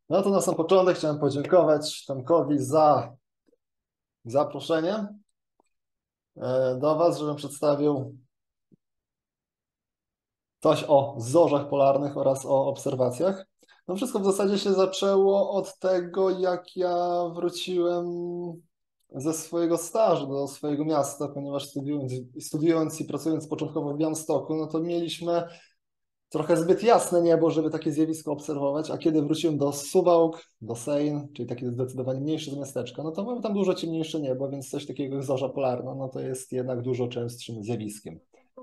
No to na sam początek chciałem podziękować Tomkowi za zaproszenie do Was, żebym przedstawił coś o zorzach polarnych oraz o obserwacjach. No wszystko w zasadzie się zaczęło od tego, jak ja wróciłem ze swojego stażu do swojego miasta, ponieważ studiując i pracując początkowo w Białymstoku, no to mieliśmy trochę zbyt jasne niebo, żeby takie zjawisko obserwować, a kiedy wróciłem do Suwałk, do Sejn, czyli takie zdecydowanie mniejsze miasteczka, no to mamy tam dużo ciemniejsze niebo, więc coś takiego jak zorza polarna, no to jest jednak dużo częstszym zjawiskiem.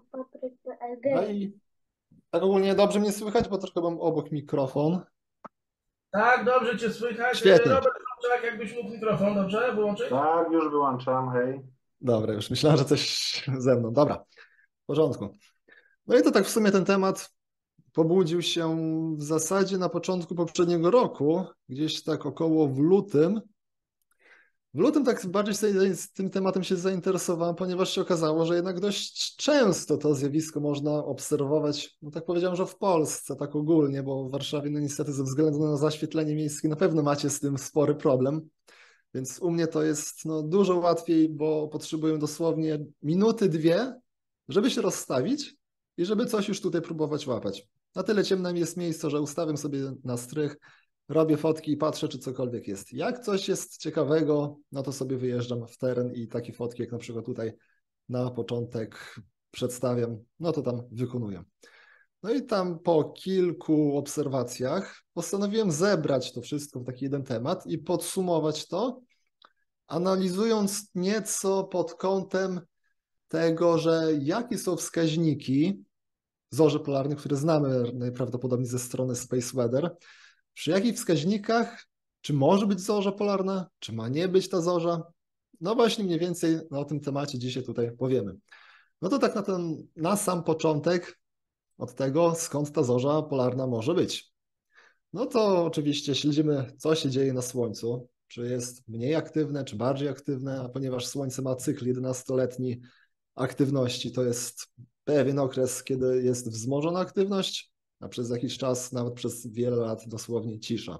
No i tak ogólnie dobrze mnie słychać, bo trochę mam obok mikrofon. Tak, dobrze Cię słychać. Świetnie. Robert Krączak, jakbyś mógł mikrofon, dobrze, wyłączyć? Tak, już wyłączam, hej. Dobra, już myślałem, że coś ze mną. Dobra, w porządku. No i to tak w sumie ten temat pobudził się w zasadzie na początku poprzedniego roku, gdzieś tak około w lutym. W lutym tak bardziej sobie z tym tematem się zainteresowałem, ponieważ się okazało, że jednak dość często to zjawisko można obserwować, no tak powiedziałem, że w Polsce, tak ogólnie, bo w Warszawie no niestety ze względu na zaświetlenie miejskie na pewno macie z tym spory problem, więc u mnie to jest no, dużo łatwiej, bo potrzebuję dosłownie minuty, dwie, żeby się rozstawić i żeby coś już tutaj próbować łapać. Na tyle ciemne jest miejsce, że ustawiam sobie na strych, robię fotki i patrzę, czy cokolwiek jest. Jak coś jest ciekawego, no to sobie wyjeżdżam w teren i takie fotki, jak na przykład tutaj na początek przedstawiam, no to tam wykonuję. No i tam po kilku obserwacjach postanowiłem zebrać to wszystko w taki jeden temat i podsumować to, analizując nieco pod kątem tego, że jakie są wskaźniki zorzy polarnych, które znamy najprawdopodobniej ze strony Space Weather, przy jakich wskaźnikach, czy może być zorza polarna, czy ma nie być ta zorza. No właśnie mniej więcej o tym temacie dzisiaj tutaj powiemy. No to tak na sam początek od tego, skąd ta zorza polarna może być. No to oczywiście śledzimy, co się dzieje na Słońcu, czy jest mniej aktywne, czy bardziej aktywne, a ponieważ Słońce ma cykl 11-letni aktywności, to jest pewien okres, kiedy jest wzmożona aktywność, a przez jakiś czas, nawet przez wiele lat, dosłownie cisza.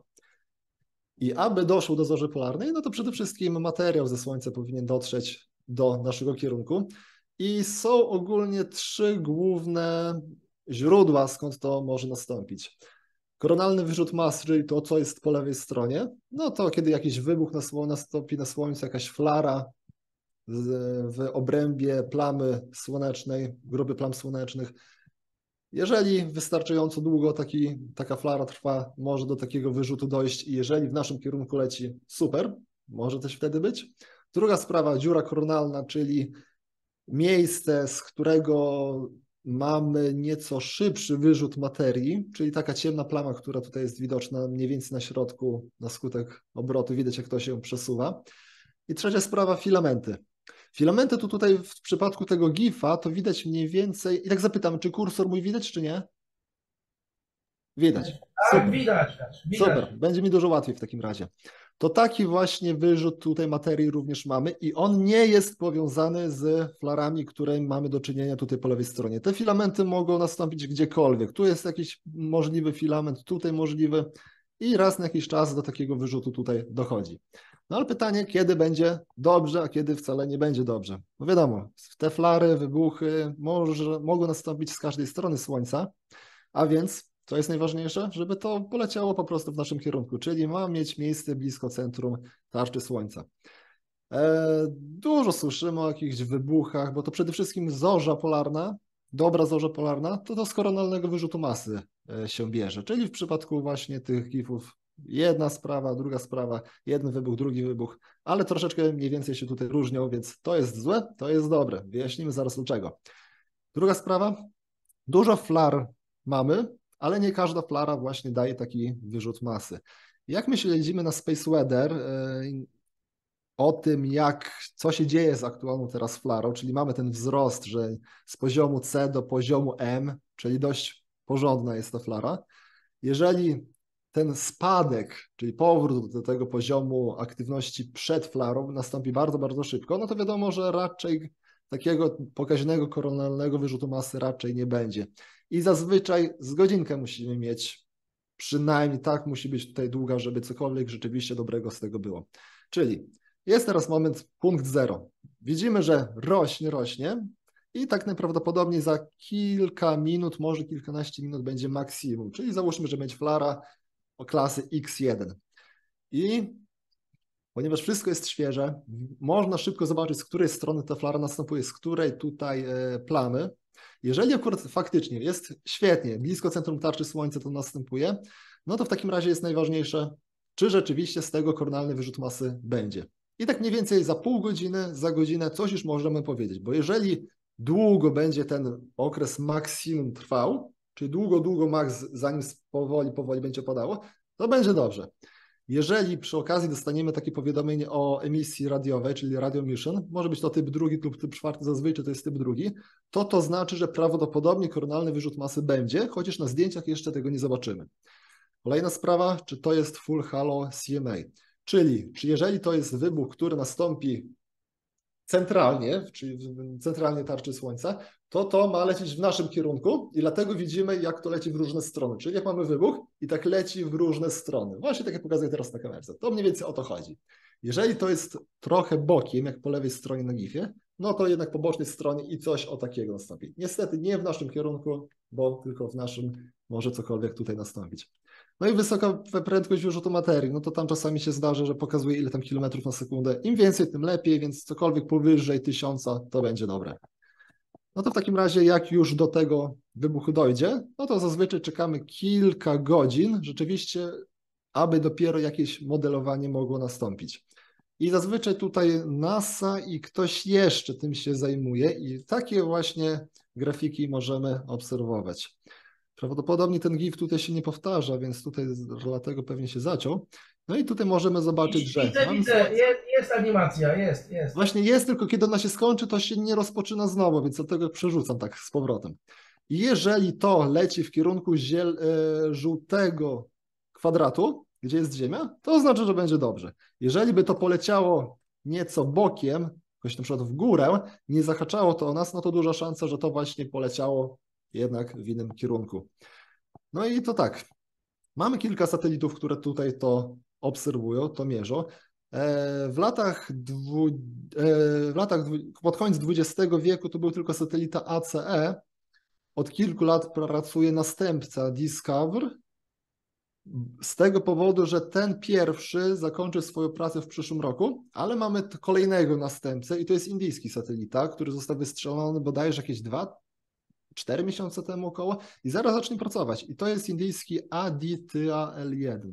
I aby doszło do zorzy polarnej, no to przede wszystkim materiał ze Słońca powinien dotrzeć do naszego kierunku. I są ogólnie trzy główne źródła, skąd to może nastąpić. Koronalny wyrzut mas, czyli to, co jest po lewej stronie, no to kiedy jakiś wybuch nastąpi na Słońcu, jakaś flara w obrębie plamy słonecznej, grupy plam słonecznych. Jeżeli wystarczająco długo taka flara trwa, może do takiego wyrzutu dojść i jeżeli w naszym kierunku leci, super, może coś wtedy być. Druga sprawa, dziura koronalna, czyli miejsce, z którego mamy nieco szybszy wyrzut materii, czyli taka ciemna plama, która tutaj jest widoczna mniej więcej na środku, na skutek obrotu, widać jak to się przesuwa. I trzecia sprawa, filamenty. Filamenty tutaj w przypadku tego GIF-a to widać mniej więcej, i tak zapytam, czy kursor mój widać, czy nie? Widać. Tak, Super. widać, widać. Super, będzie mi dużo łatwiej w takim razie. To taki właśnie wyrzut tutaj materii również mamy i on nie jest powiązany z flarami, które mamy do czynienia tutaj po lewej stronie. Te filamenty mogą nastąpić gdziekolwiek. Tu jest jakiś możliwy filament, tutaj możliwy i raz na jakiś czas do takiego wyrzutu tutaj dochodzi. No ale pytanie, kiedy będzie dobrze, a kiedy wcale nie będzie dobrze. No wiadomo, te flary, wybuchy mogą nastąpić z każdej strony Słońca, a więc co jest najważniejsze? Żeby to poleciało po prostu w naszym kierunku, czyli ma mieć miejsce blisko centrum tarczy Słońca. Dużo słyszymy o jakichś wybuchach, bo to przede wszystkim zorza polarna, dobra zorza polarna, to z koronalnego wyrzutu masy się bierze, czyli w przypadku właśnie tych gifów jedna sprawa, druga sprawa, jeden wybuch, drugi wybuch, ale troszeczkę mniej więcej się tutaj różnią, więc to jest złe, to jest dobre. Wyjaśnimy zaraz dlaczego. Druga sprawa, dużo flar mamy, ale nie każda flara właśnie daje taki wyrzut masy. Jak my śledzimy na Space Weather o tym, co się dzieje z aktualną teraz flarą, czyli mamy ten wzrost, że z poziomu C do poziomu M, czyli dość porządna jest ta flara. Jeżeli ten spadek, czyli powrót do tego poziomu aktywności przed flarą nastąpi bardzo, bardzo szybko, no to wiadomo, że raczej takiego pokaźnego koronalnego wyrzutu masy raczej nie będzie. I zazwyczaj z godzinkę musimy mieć przynajmniej tak musi być tutaj długa, żeby cokolwiek rzeczywiście dobrego z tego było. Czyli jest teraz moment, punkt 0. Widzimy, że rośnie i tak najprawdopodobniej za kilka minut, może kilkanaście minut będzie maksimum, czyli załóżmy, że będzie flara o klasy X1. I ponieważ wszystko jest świeże, można szybko zobaczyć, z której strony ta flara następuje, z której tutaj plamy. Jeżeli akurat faktycznie jest świetnie, blisko centrum tarczy Słońca to następuje, no to w takim razie jest najważniejsze, czy rzeczywiście z tego koronalny wyrzut masy będzie. I tak mniej więcej za pół godziny, za godzinę coś już możemy powiedzieć, bo jeżeli długo będzie ten okres maksimum trwał, czyli długo max, zanim powoli będzie opadało, to będzie dobrze. Jeżeli przy okazji dostaniemy takie powiadomienie o emisji radiowej, czyli radio emission, może być to typ 2 lub typ 4, zazwyczaj to jest typ 2, to znaczy, że prawdopodobnie koronalny wyrzut masy będzie, chociaż na zdjęciach jeszcze tego nie zobaczymy. Kolejna sprawa, czy to jest full halo CMA, czyli czy jeżeli to jest wybuch, który nastąpi centralnie, czyli centralnie tarczy Słońca, to ma lecieć w naszym kierunku i dlatego widzimy, jak to leci w różne strony. Czyli jak mamy wybuch i tak leci w różne strony. Właśnie tak jak pokazuję teraz na kamerce. To mniej więcej o to chodzi. Jeżeli to jest trochę bokiem, jak po lewej stronie na gifie, no to jednak po bocznej stronie i coś o takiego nastąpi. Niestety nie w naszym kierunku, bo tylko w naszym może cokolwiek tutaj nastąpić. No i wysoka prędkość wyrzutu materii, no to tam czasami się zdarza, że pokazuje ile tam kilometrów na sekundę. Im więcej, tym lepiej, więc cokolwiek powyżej 1000 to będzie dobre. No to w takim razie jak już do tego wybuchu dojdzie, no to zazwyczaj czekamy kilka godzin rzeczywiście, aby dopiero jakieś modelowanie mogło nastąpić. I zazwyczaj tutaj NASA i ktoś jeszcze tym się zajmuje i takie właśnie grafiki możemy obserwować. Prawdopodobnie ten GIF tutaj się nie powtarza, więc tutaj dlatego pewnie się zaciął. No i tutaj możemy zobaczyć, że... Widzę, jest animacja, jest. Właśnie jest, tylko kiedy ona się skończy, to się nie rozpoczyna znowu, więc dlatego przerzucam tak z powrotem. I jeżeli to leci w kierunku żółtego kwadratu, gdzie jest Ziemia, to oznacza, że będzie dobrze. Jeżeli by to poleciało nieco bokiem, jakoś na przykład w górę, nie zahaczało to o nas, no to duża szansa, że to właśnie poleciało jednak w innym kierunku. No i to tak, mamy kilka satelitów, które tutaj to obserwują, to mierzą. Pod koniec XX wieku to był tylko satelita ACE. Od kilku lat pracuje następca Discover. Z tego powodu, że ten pierwszy zakończy swoją pracę w przyszłym roku, ale mamy kolejnego następcę i to jest indyjski satelita, który został wystrzelony bodajże jakieś 4 miesiące temu około i zaraz zacznie pracować. I to jest indyjski Aditya-L1.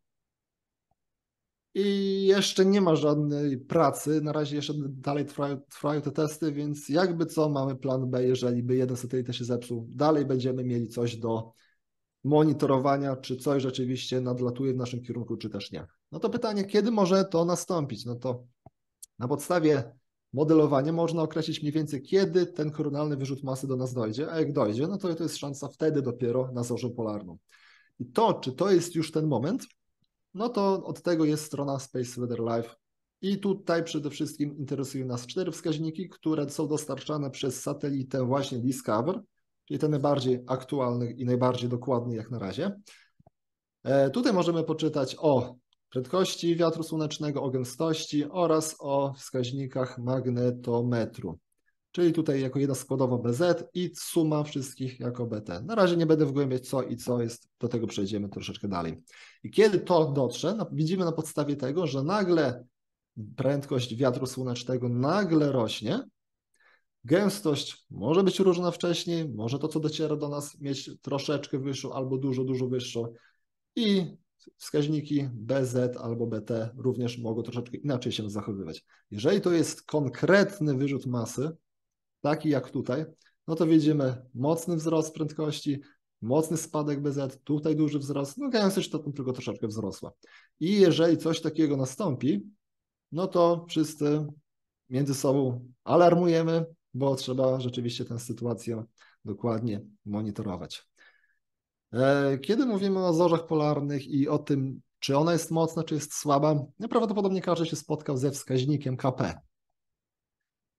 I jeszcze nie ma żadnej pracy, na razie jeszcze dalej trwają te testy, więc jakby co, mamy plan B, jeżeli by jeden satelita się zepsuł, dalej będziemy mieli coś do monitorowania, czy coś rzeczywiście nadlatuje w naszym kierunku, czy też nie. No to pytanie, kiedy może to nastąpić? No to na podstawie modelowania można określić mniej więcej, kiedy ten koronalny wyrzut masy do nas dojdzie, a jak dojdzie, no to jest szansa wtedy dopiero na zorzę polarną. I to, czy to jest już ten moment, no to od tego jest strona Space Weather Live i tutaj przede wszystkim interesują nas 4 wskaźniki, które są dostarczane przez satelitę właśnie Discover, czyli ten najbardziej aktualny i najbardziej dokładny jak na razie. Tutaj możemy poczytać o prędkości wiatru słonecznego, o gęstości oraz o wskaźnikach magnetometru. Czyli tutaj jako jedna składowa BZ i suma wszystkich jako BT. Na razie nie będę wgłębiać co i co jest, do tego przejdziemy troszeczkę dalej. I kiedy to dotrze, widzimy na podstawie tego, że nagle prędkość wiatru słonecznego nagle rośnie, gęstość może być różna wcześniej, może to, co dociera do nas, mieć troszeczkę wyższą albo dużo wyższą i wskaźniki BZ albo BT również mogą troszeczkę inaczej się zachowywać. Jeżeli to jest konkretny wyrzut masy, taki jak tutaj, no to widzimy mocny wzrost prędkości, mocny spadek BZ, tutaj duży wzrost, no gęstość to tylko troszeczkę wzrosła. I jeżeli coś takiego nastąpi, no to wszyscy między sobą alarmujemy, bo trzeba rzeczywiście tę sytuację dokładnie monitorować. Kiedy mówimy o zorzach polarnych i o tym, czy ona jest mocna, czy jest słaba, prawdopodobnie każdy się spotkał ze wskaźnikiem KP.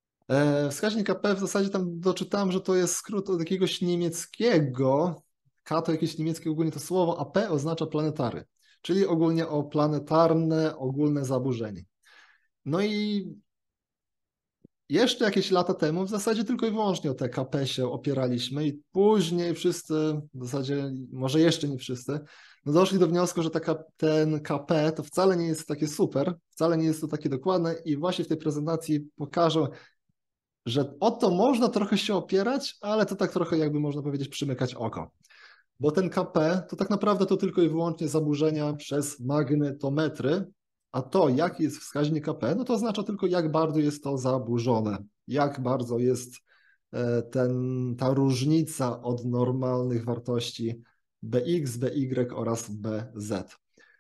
Wskaźnik KP w zasadzie tam doczytałem, że to jest skrót od jakiegoś niemieckiego K to jakieś niemieckie ogólnie to słowo, a P oznacza planetary, czyli ogólnie o planetarne, ogólne zaburzenie. No i jeszcze jakieś lata temu w zasadzie tylko i wyłącznie o te KP się opieraliśmy i później wszyscy, w zasadzie może jeszcze nie wszyscy, no doszli do wniosku, że ten KP to wcale nie jest takie super, wcale nie jest to takie dokładne i właśnie w tej prezentacji pokażę, że o to można trochę się opierać, ale to tak trochę jakby można powiedzieć przymykać oko. Bo ten KP to tak naprawdę to tylko i wyłącznie zaburzenia przez magnetometry, a to jaki jest wskaźnik KP, no to oznacza tylko jak bardzo jest to zaburzone, jak bardzo jest ta różnica od normalnych wartości BX, BY oraz BZ.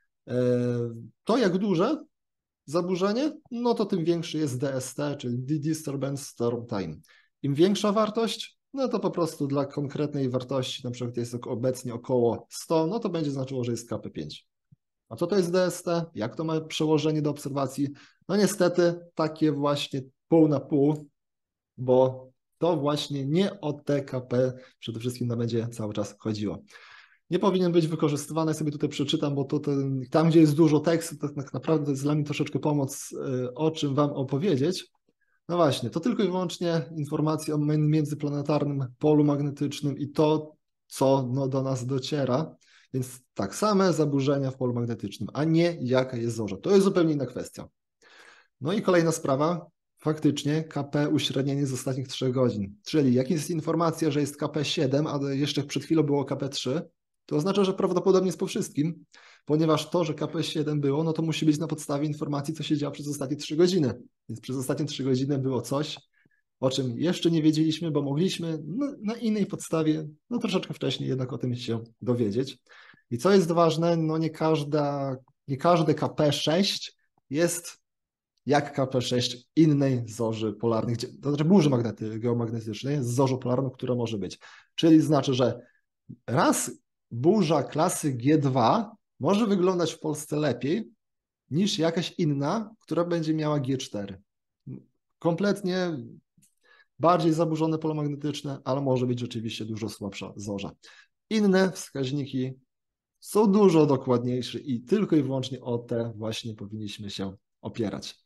To jak duże zaburzenie, no to tym większy jest DST, czyli Disturbance Storm Time. Im większa wartość, no to po prostu dla konkretnej wartości, na przykład jest obecnie około 100, no to będzie znaczyło, że jest KP5. A co to jest DST? Jak to ma przełożenie do obserwacji? No niestety takie właśnie pół na pół, bo to właśnie nie o TKP przede wszystkim nam będzie cały czas chodziło. Nie powinien być wykorzystywany, sobie tutaj przeczytam, bo tam, gdzie jest dużo tekstu, to tak naprawdę to jest dla mnie troszeczkę pomoc, o czym Wam opowiedzieć. No właśnie, to tylko i wyłącznie informacja o międzyplanetarnym polu magnetycznym i to, co do nas dociera. Więc tak, same zaburzenia w polu magnetycznym, a nie jaka jest zorza. To jest zupełnie inna kwestia. No i kolejna sprawa, faktycznie KP uśrednienie z ostatnich 3 godzin. Czyli jak jest informacja, że jest KP7, a jeszcze przed chwilą było KP3, to oznacza, że prawdopodobnie jest po wszystkim, ponieważ to, że KP7 było, no to musi być na podstawie informacji, co się działo przez ostatnie 3 godziny. Więc przez ostatnie 3 godziny było coś, o czym jeszcze nie wiedzieliśmy, bo mogliśmy na innej podstawie, no troszeczkę wcześniej jednak o tym się dowiedzieć. I co jest ważne, no nie każde KP6 jest jak KP6 innej zorzy polarnej, to znaczy burzy geomagnetycznej z zorzą polarną, która może być. Czyli znaczy, że raz burza klasy G2 może wyglądać w Polsce lepiej niż jakaś inna, która będzie miała G4. Kompletnie bardziej zaburzone pole magnetyczne, ale może być rzeczywiście dużo słabsza zorza. Inne wskaźniki są dużo dokładniejsze i tylko i wyłącznie o te właśnie powinniśmy się opierać.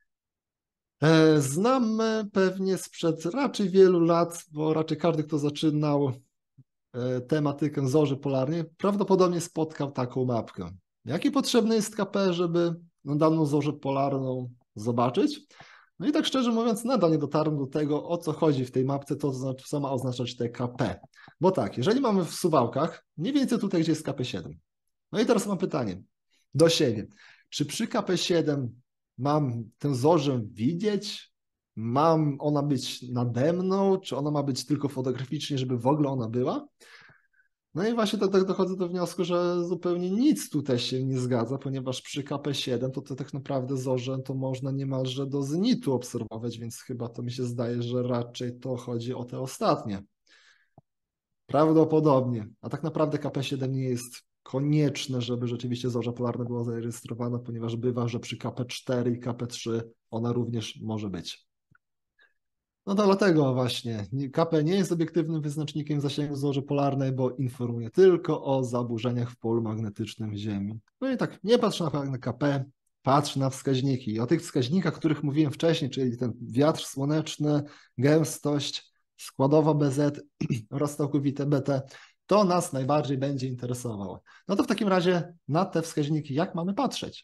Znamy pewnie sprzed raczej wielu lat, bo raczej każdy, kto zaczynał tematykę zorzy polarnej, prawdopodobnie spotkał taką mapkę. Jakie potrzebne jest KP, żeby daną zorzę polarną zobaczyć? No i tak szczerze mówiąc, nadal nie dotarłem do tego, o co chodzi w tej mapce, to znaczy, co ma oznaczać te KP. Bo tak, jeżeli mamy w Suwałkach, mniej więcej tutaj, gdzie jest KP7. No i teraz mam pytanie do siebie. Czy przy KP7 mam tę zorzę widzieć? Mam ona być nade mną? Czy ona ma być tylko fotograficznie, żeby w ogóle ona była? No i właśnie tak dochodzę do wniosku, że zupełnie nic tutaj się nie zgadza, ponieważ przy KP7 to tak naprawdę zorzę to można niemalże do zenitu obserwować, więc chyba to mi się zdaje, że raczej to chodzi o te ostatnie. Prawdopodobnie. A tak naprawdę KP7 nie jest konieczne, żeby rzeczywiście zorza polarna była zarejestrowana, ponieważ bywa, że przy KP4 i KP3 ona również może być. No to dlatego właśnie KP nie jest obiektywnym wyznacznikiem zasięgu zorzy polarnej, bo informuje tylko o zaburzeniach w polu magnetycznym Ziemi. No i tak, nie patrz na KP, patrz na wskaźniki. I o tych wskaźnikach, o których mówiłem wcześniej, czyli ten wiatr słoneczny, gęstość, składowa BZ oraz całkowite BT, to nas najbardziej będzie interesowało. No to w takim razie na te wskaźniki jak mamy patrzeć?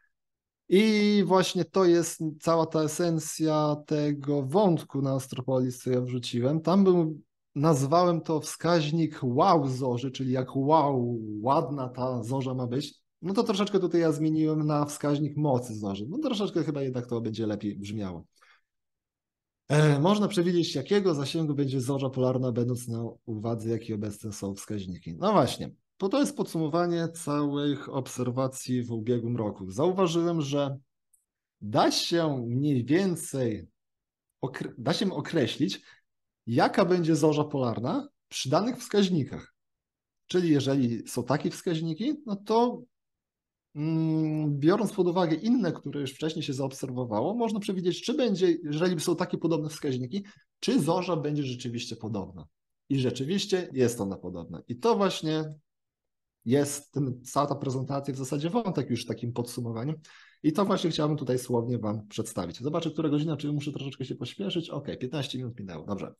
I właśnie to jest cała ta esencja tego wątku na Astropolis, co ja wrzuciłem. Nazwałem to wskaźnik wow zorzy, czyli jak wow, ładna ta zorza ma być. No to troszeczkę tutaj ja zmieniłem na wskaźnik mocy zorzy. No troszeczkę chyba jednak to będzie lepiej brzmiało. Można przewidzieć, jakiego zasięgu będzie zorza polarna, będąc na uwadze, jakie obecne są wskaźniki. No właśnie. To jest podsumowanie całych obserwacji w ubiegłym roku. Zauważyłem, że da się mniej więcej określić, jaka będzie zorza polarna przy danych wskaźnikach. Czyli jeżeli są takie wskaźniki, no to biorąc pod uwagę inne, które już wcześniej się zaobserwowało, można przewidzieć, czy będzie, jeżeli są takie podobne wskaźniki, czy zorza będzie rzeczywiście podobna. I rzeczywiście jest ona podobna. I to właśnie jest cała ta prezentacja w zasadzie wątek już takim podsumowaniem. I to właśnie chciałbym tutaj słownie Wam przedstawić. Zobaczę, która godzina, czy muszę troszeczkę się pośpieszyć. Ok, 15 minut minęło, dobrze.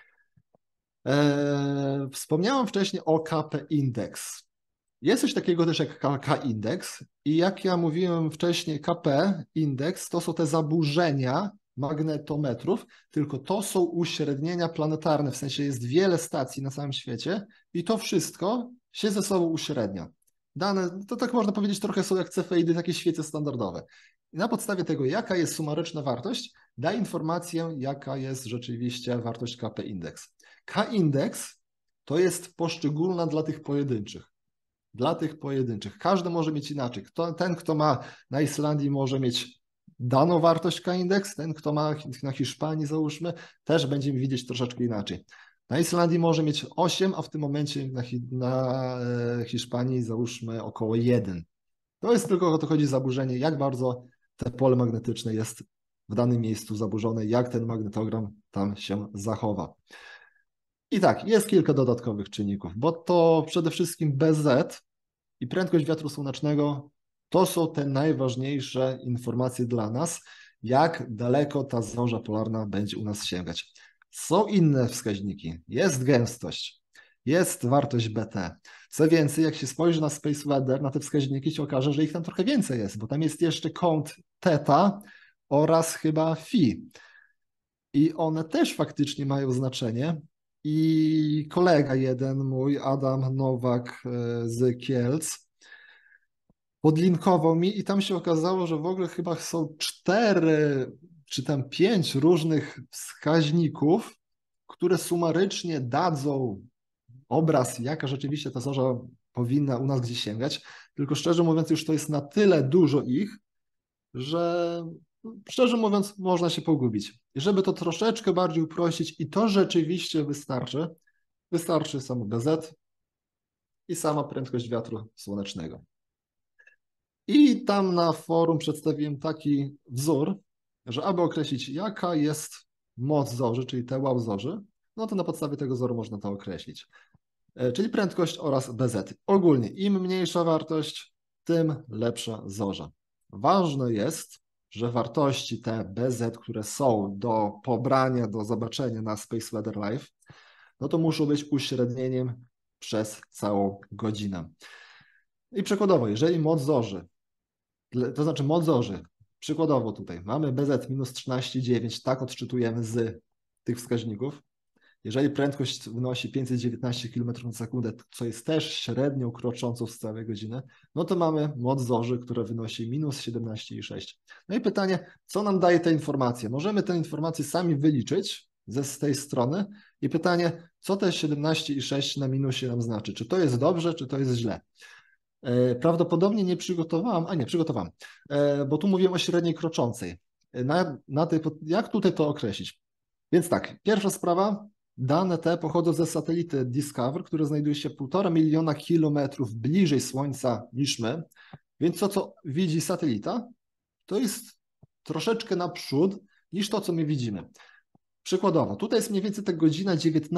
Wspomniałem wcześniej o KP Index. Jest coś takiego też jak KK Index i jak ja mówiłem wcześniej, KP Index to są te zaburzenia magnetometrów, tylko to są uśrednienia planetarne, w sensie jest wiele stacji na całym świecie i to wszystko się ze sobą uśrednia. Dane, to tak można powiedzieć, trochę są jak cefeidy, takie świece standardowe. I na podstawie tego, jaka jest sumaryczna wartość, da informację, jaka jest rzeczywiście wartość KP Index. K-Index to jest poszczególna dla tych pojedynczych. Dla tych pojedynczych. Każdy może mieć inaczej. Ten, kto ma na Islandii, może mieć daną wartość K-Index, ten, kto ma na Hiszpanii, załóżmy, też będzie widzieć troszeczkę inaczej. Na Islandii może mieć 8, a w tym momencie na Hiszpanii załóżmy około 1. To jest tylko o to chodzi zaburzenie, jak bardzo te pole magnetyczne jest w danym miejscu zaburzone, jak ten magnetogram tam się zachowa. I tak, jest kilka dodatkowych czynników, bo to przede wszystkim BZ i prędkość wiatru słonecznego to są te najważniejsze informacje dla nas, jak daleko ta zorza polarna będzie u nas sięgać. Są inne wskaźniki, jest gęstość, jest wartość BT. Co więcej, jak się spojrzy na Space Weather, na te wskaźniki, się okaże, że ich tam trochę więcej jest, bo tam jest jeszcze kąt θ oraz chyba Phi. I one też faktycznie mają znaczenie. I kolega jeden mój, Adam Nowak z Kielc, podlinkował mi i tam się okazało, że w ogóle chyba są 4 czy tam 5 różnych wskaźników, które sumarycznie dadzą obraz, jaka rzeczywiście ta zorza powinna u nas gdzieś sięgać. Tylko szczerze mówiąc, już to jest na tyle dużo ich, że szczerze mówiąc można się pogubić. I żeby to troszeczkę bardziej uprościć i to rzeczywiście wystarczy samo BZ i sama prędkość wiatru słonecznego. I tam na forum przedstawiłem taki wzór, że aby określić, jaka jest moc zorzy, czyli te wow zorzy, no to na podstawie tego wzoru można to określić. Czyli prędkość oraz BZ. Ogólnie im mniejsza wartość, tym lepsza zorza. Ważne jest, że wartości te BZ, które są do pobrania, do zobaczenia na Space Weather Live, no to muszą być uśrednieniem przez całą godzinę. I przykładowo, jeżeli moc zorzy, to znaczy moc zorzy, przykładowo tutaj mamy BZ minus 13,9, tak odczytujemy z tych wskaźników. Jeżeli prędkość wynosi 519 km na sekundę, co jest też średnią kroczącą z całej godziny, no to mamy moc zorzy, która wynosi minus 17,6. No i pytanie, co nam daje te informacje? Możemy te informacje sami wyliczyć z tej strony i pytanie, co te 17,6 na minusie nam znaczy? Czy to jest dobrze, czy to jest źle? Prawdopodobnie nie przygotowałem, przygotowałem, bo tu mówiłem o średniej kroczącej. Jak tutaj to określić? Więc tak, pierwsza sprawa, dane te pochodzą ze satelity Discover, który znajduje się 1,5 miliona kilometrów bliżej Słońca niż my, więc to, co widzi satelita, to jest troszeczkę naprzód niż to, co my widzimy. Przykładowo, tutaj jest mniej więcej ta godzina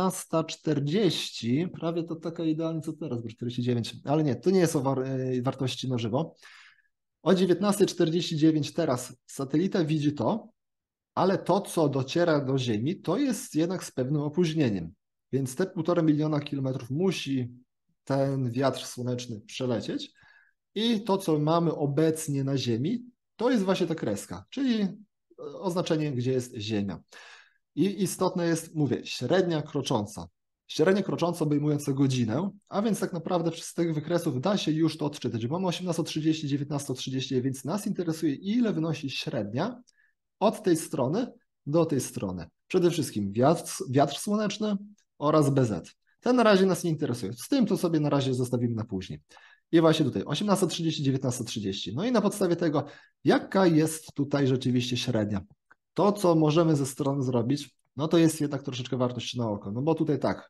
19:40, prawie to taka idealnie co teraz, bo 49, ale nie, to nie jest o wartości na żywo. O 19:49 teraz satelita widzi to, ale to, co dociera do Ziemi, to jest jednak z pewnym opóźnieniem. Więc te 1,5 miliona kilometrów musi ten wiatr słoneczny przelecieć i to, co mamy obecnie na Ziemi, to jest właśnie ta kreska, czyli oznaczenie, gdzie jest Ziemia. I istotne jest, mówię, średnia krocząca. Średnia krocząca obejmująca godzinę, a więc tak naprawdę z tych wykresów da się już to odczytać. Mamy 18:30, 19:30, więc nas interesuje, ile wynosi średnia od tej strony do tej strony. Przede wszystkim wiatr słoneczny oraz BZ. Te na razie nas nie interesują. Z tym to sobie na razie zostawimy na później. I właśnie tutaj 18:30, 19:30. No i na podstawie tego, jaka jest tutaj rzeczywiście średnia. To, co możemy ze strony zrobić, no to jest jednak troszeczkę wartość na oko. No bo tutaj tak,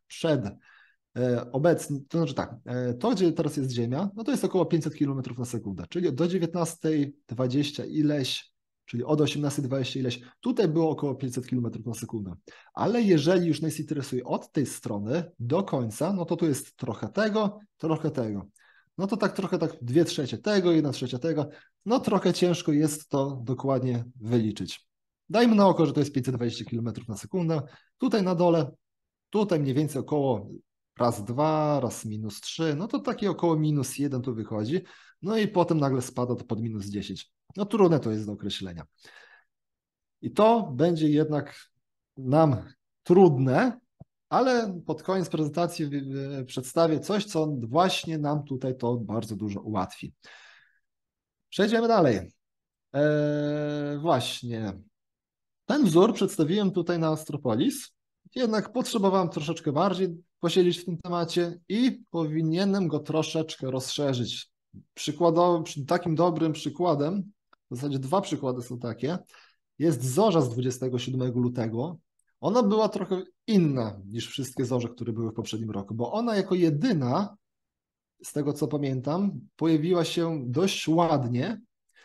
obecnie, to znaczy tak, to gdzie teraz jest Ziemia, no to jest około 500 km na sekundę, czyli do 19:20 ileś czyli od 18:20 ileś, tutaj było około 500 km na sekundę. Ale jeżeli już nas interesuje od tej strony do końca, no to tu jest trochę tego, trochę tego. No to tak trochę tak 2/3 tego, 1/3 tego. No trochę ciężko jest to dokładnie wyliczyć. Dajmy na oko, że to jest 520 km na sekundę. Tutaj na dole, tutaj mniej więcej około raz 2, raz -3, no to takie około -1 tu wychodzi. No i potem nagle spada to pod -10. No trudne to jest do określenia. I to będzie jednak nam trudne, ale pod koniec prezentacji przedstawię coś, co właśnie nam tutaj to bardzo dużo ułatwi. Przejdziemy dalej. Właśnie. Ten wzór przedstawiłem tutaj na Astropolis, jednak potrzebowałem troszeczkę bardziej posiedzieć w tym temacie i powinienem go troszeczkę rozszerzyć. Takim dobrym przykładem, w zasadzie 2 przykłady są takie, jest zorza z 27 lutego. Ona była trochę inna niż wszystkie zorze, które były w poprzednim roku, bo ona jako jedyna, z tego co pamiętam, pojawiła się dość ładnie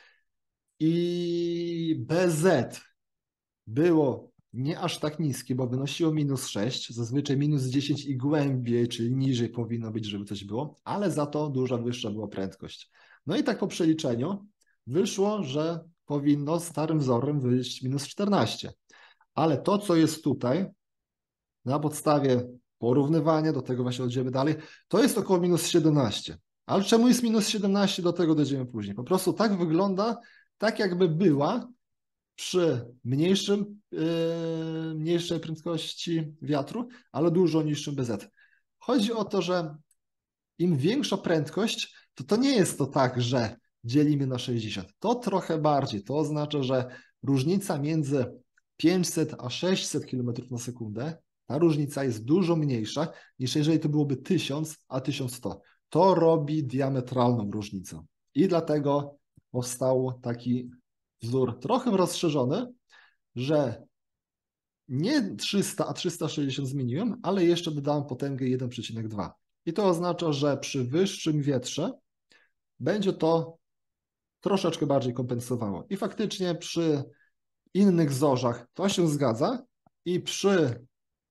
i BZ było nie aż tak niskie, bo wynosiło -6, zazwyczaj -10 i głębiej, czyli niżej powinno być, żeby coś było, ale za to duża wyższa była prędkość. No i tak po przeliczeniu wyszło, że powinno starym wzorem wyjść -14. Ale to, co jest tutaj, na podstawie porównywania, do tego właśnie odejdziemy dalej, to jest około -17. Ale czemu jest -17, do tego dojdziemy później. Po prostu tak wygląda, tak jakby była przy mniejszej prędkości wiatru, ale dużo niższym BZ. Chodzi o to, że im większa prędkość, to nie jest to tak, że dzielimy na 60. To trochę bardziej. To oznacza, że różnica między 500 a 600 km na sekundę, ta różnica jest dużo mniejsza niż jeżeli to byłoby 1000 a 1100. To robi diametralną różnicę. I dlatego powstał taki wzór trochę rozszerzony, że nie 300, a 360 zmieniłem, ale jeszcze dodałem potęgę 1,2. I to oznacza, że przy wyższym wietrze będzie to troszeczkę bardziej kompensowało. I faktycznie przy innych zorzach to się zgadza i przy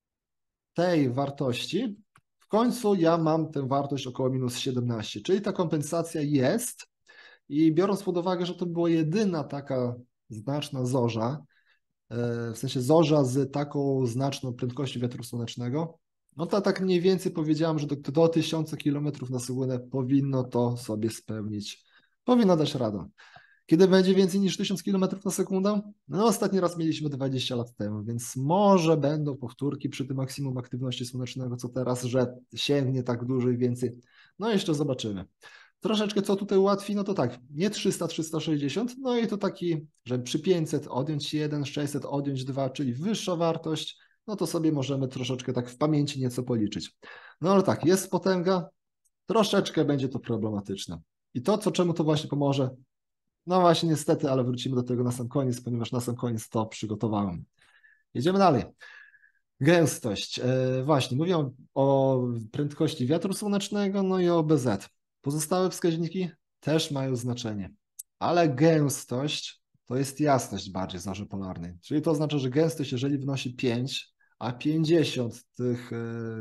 tej wartości w końcu ja mam tę wartość około -17, czyli ta kompensacja jest i biorąc pod uwagę, że to była jedyna taka znaczna zorza, w sensie zorza z taką znaczną prędkością wiatru słonecznego, no to tak mniej więcej powiedziałem, że do 1000 km na sekundę powinno to sobie spełnić. Powinno dać radę. Kiedy będzie więcej niż 1000 km na sekundę? No ostatni raz mieliśmy 20 lat temu, więc może będą powtórki przy tym maksimum aktywności słonecznego, co teraz, że sięgnie tak dużo i więcej. No jeszcze zobaczymy. Troszeczkę co tutaj ułatwi, no to tak, nie 300, 360, no i to taki, że przy 500 odjąć 1, 600 odjąć 2, czyli wyższa wartość, no to sobie możemy troszeczkę tak w pamięci nieco policzyć. No ale tak, jest potęga, troszeczkę będzie to problematyczne. I to, czemu to właśnie pomoże, no właśnie niestety, ale wrócimy do tego na sam koniec, ponieważ na sam koniec to przygotowałem. Jedziemy dalej. Gęstość. Właśnie, mówiłem o prędkości wiatru słonecznego, no i o BZ. Pozostałe wskaźniki też mają znaczenie, ale gęstość to jest jasność bardziej zorzy polarnej. Czyli to oznacza, że gęstość, jeżeli wynosi 5, a 50 tych,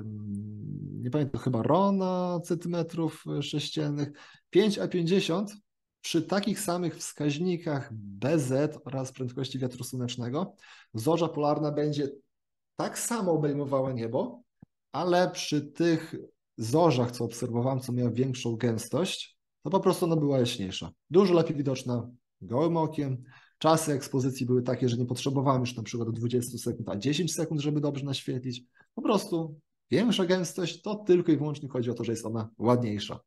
nie pamiętam, chyba rona centymetrów sześciennych, 5 a 50 przy takich samych wskaźnikach BZ oraz prędkości wiatru słonecznego, zorza polarna będzie tak samo obejmowała niebo, ale przy tych zorzach, co obserwowałem, co miały większą gęstość, to po prostu ona była jaśniejsza. Dużo lepiej widoczna gołym okiem. Czasy ekspozycji były takie, że nie potrzebowałem już na przykład 20 sekund, a 10 sekund, żeby dobrze naświetlić. Po prostu większa gęstość to tylko i wyłącznie chodzi o to, że jest ona ładniejsza.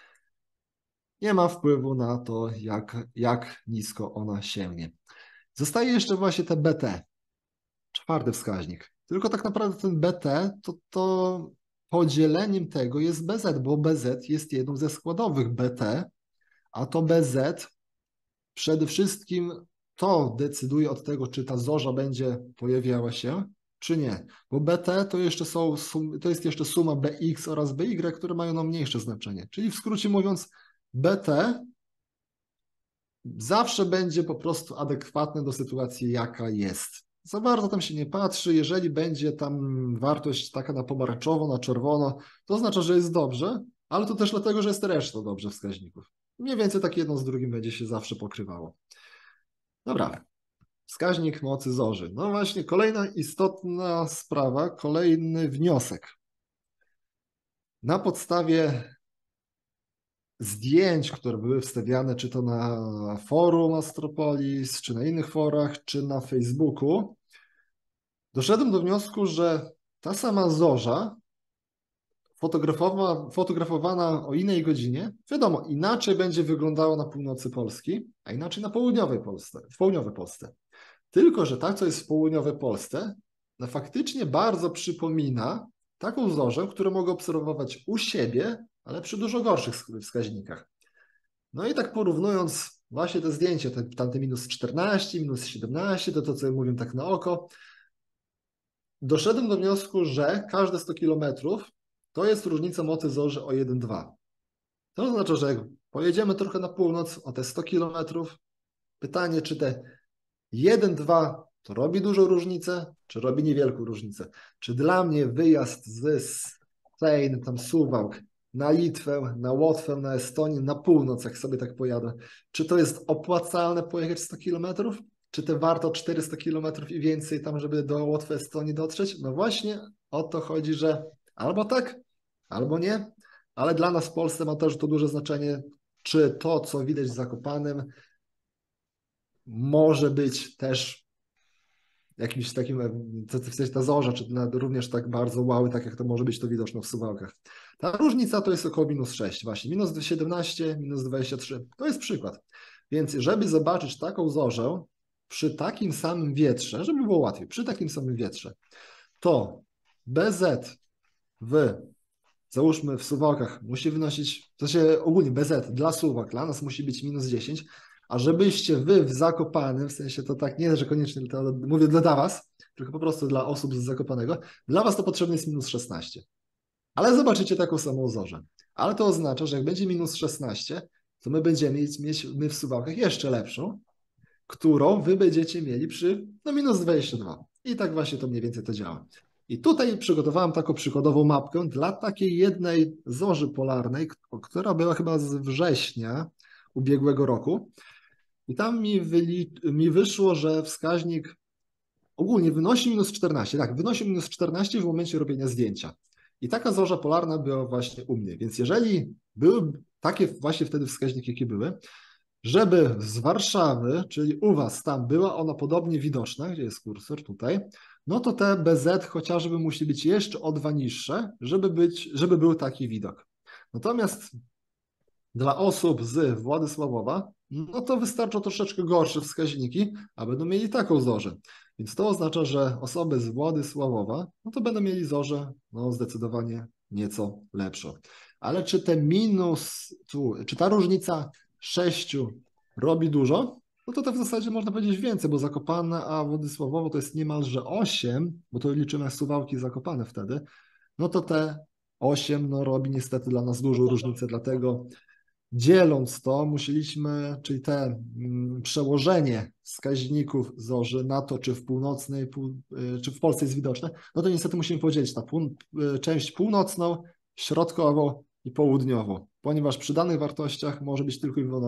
Nie ma wpływu na to, jak nisko ona sięgnie. Zostaje jeszcze właśnie te BT, 4. wskaźnik. Tylko tak naprawdę ten BT to podzieleniem tego jest BZ, bo BZ jest jedną ze składowych BT, a to BZ przede wszystkim to decyduje od tego, czy ta zorza będzie pojawiała się, czy nie. Bo BT to jest jeszcze suma BX oraz BY, które mają no mniejsze znaczenie. Czyli w skrócie mówiąc, BT zawsze będzie po prostu adekwatne do sytuacji, jaka jest. Za bardzo tam się nie patrzy. Jeżeli będzie tam wartość taka na pomarańczowo, na czerwono, to oznacza, że jest dobrze, ale to też dlatego, że jest reszta dobrze wskaźników. Mniej więcej tak jedno z drugim będzie się zawsze pokrywało. Dobra, wskaźnik mocy zorzy. No właśnie, kolejna istotna sprawa, kolejny wniosek. Na podstawie zdjęć, które były wstawiane, czy to na forum Astropolis, czy na innych forach, czy na Facebooku, doszedłem do wniosku, że ta sama zorza fotografowana o innej godzinie, wiadomo, inaczej będzie wyglądała na północy Polski, a inaczej na w południowej Polsce. Tylko że tak, co jest w południowej Polsce, no faktycznie bardzo przypomina taką zorzę, którą mogę obserwować u siebie, ale przy dużo gorszych wskaźnikach. No i tak porównując właśnie te zdjęcia, tamte minus 14, minus 17, to co ja mówię tak na oko, doszedłem do wniosku, że każde 100 km to jest różnica mocy zorzy o 1,2. To oznacza, że jak pojedziemy trochę na północ o te 100 km, pytanie, czy te 1,2 to robi dużą różnicę, czy robi niewielką różnicę? Czy dla mnie wyjazd z Sejn, tam Suwałk, na Litwę, na Łotwę, na Estonię, na północ, jak sobie tak pojadę, czy to jest opłacalne pojechać 100 km? Czy te warto 400 km i więcej tam, żeby do Łotwy, Estonii dotrzeć? No właśnie o to chodzi, że albo tak, albo nie, ale dla nas w Polsce ma też to duże znaczenie, czy to, co widać w Zakopanem, może być też jakimś takim, w sensie ta zorza, czy również tak bardzo łały, tak jak to może być to widoczne w Suwałkach. Ta różnica to jest około minus 6 właśnie, minus 17, minus 23, to jest przykład. Więc żeby zobaczyć taką zorzę przy takim samym wietrze, żeby było łatwiej, przy takim samym wietrze, to BZ załóżmy w Suwałkach musi wynosić, to się ogólnie BZ dla Suwałk, dla nas musi być minus 10, a żebyście wy w Zakopanem, w sensie to tak nie, że koniecznie to mówię dla was, tylko po prostu dla osób z Zakopanego, dla was to potrzebne jest minus 16. Ale zobaczycie taką samą zorzę. Ale to oznacza, że jak będzie minus 16, to my będziemy mieć my w Suwałkach jeszcze lepszą, którą wy będziecie mieli przy minus 22. I tak właśnie to mniej więcej to działa. I tutaj przygotowałem taką przykładową mapkę dla takiej jednej zorzy polarnej, która była chyba z września ubiegłego roku. I tam mi wyszło, że wskaźnik ogólnie wynosi minus 14. Tak, wynosi minus 14 w momencie robienia zdjęcia. I taka zorza polarna była właśnie u mnie. Więc jeżeli były takie właśnie wtedy wskaźniki, jakie były, żeby z Warszawy, czyli u was tam była ona podobnie widoczna, gdzie jest kursor tutaj, no to te BZ chociażby musi być jeszcze o 2 niższe, żeby był taki widok. Natomiast dla osób z Władysławowa, no to wystarczą troszeczkę gorsze wskaźniki, a będą mieli taką zorzę. Więc to oznacza, że osoby z Władysławowa, no to będą mieli zorzę, no zdecydowanie nieco lepszą. Ale czy czy ta różnica 6 robi dużo? No to w zasadzie można powiedzieć więcej, bo Zakopane, a Władysławowo to jest niemalże 8, bo to liczymy Suwałki Zakopane wtedy, no to te 8 no, robi niestety dla nas dużą różnicę, dlatego dzieląc to, musieliśmy, czyli przełożenie wskaźników zorzy na to, czy w północnej, czy w Polsce jest widoczne, no to niestety musimy podzielić na część północną, środkową i południową, ponieważ przy danych wartościach może być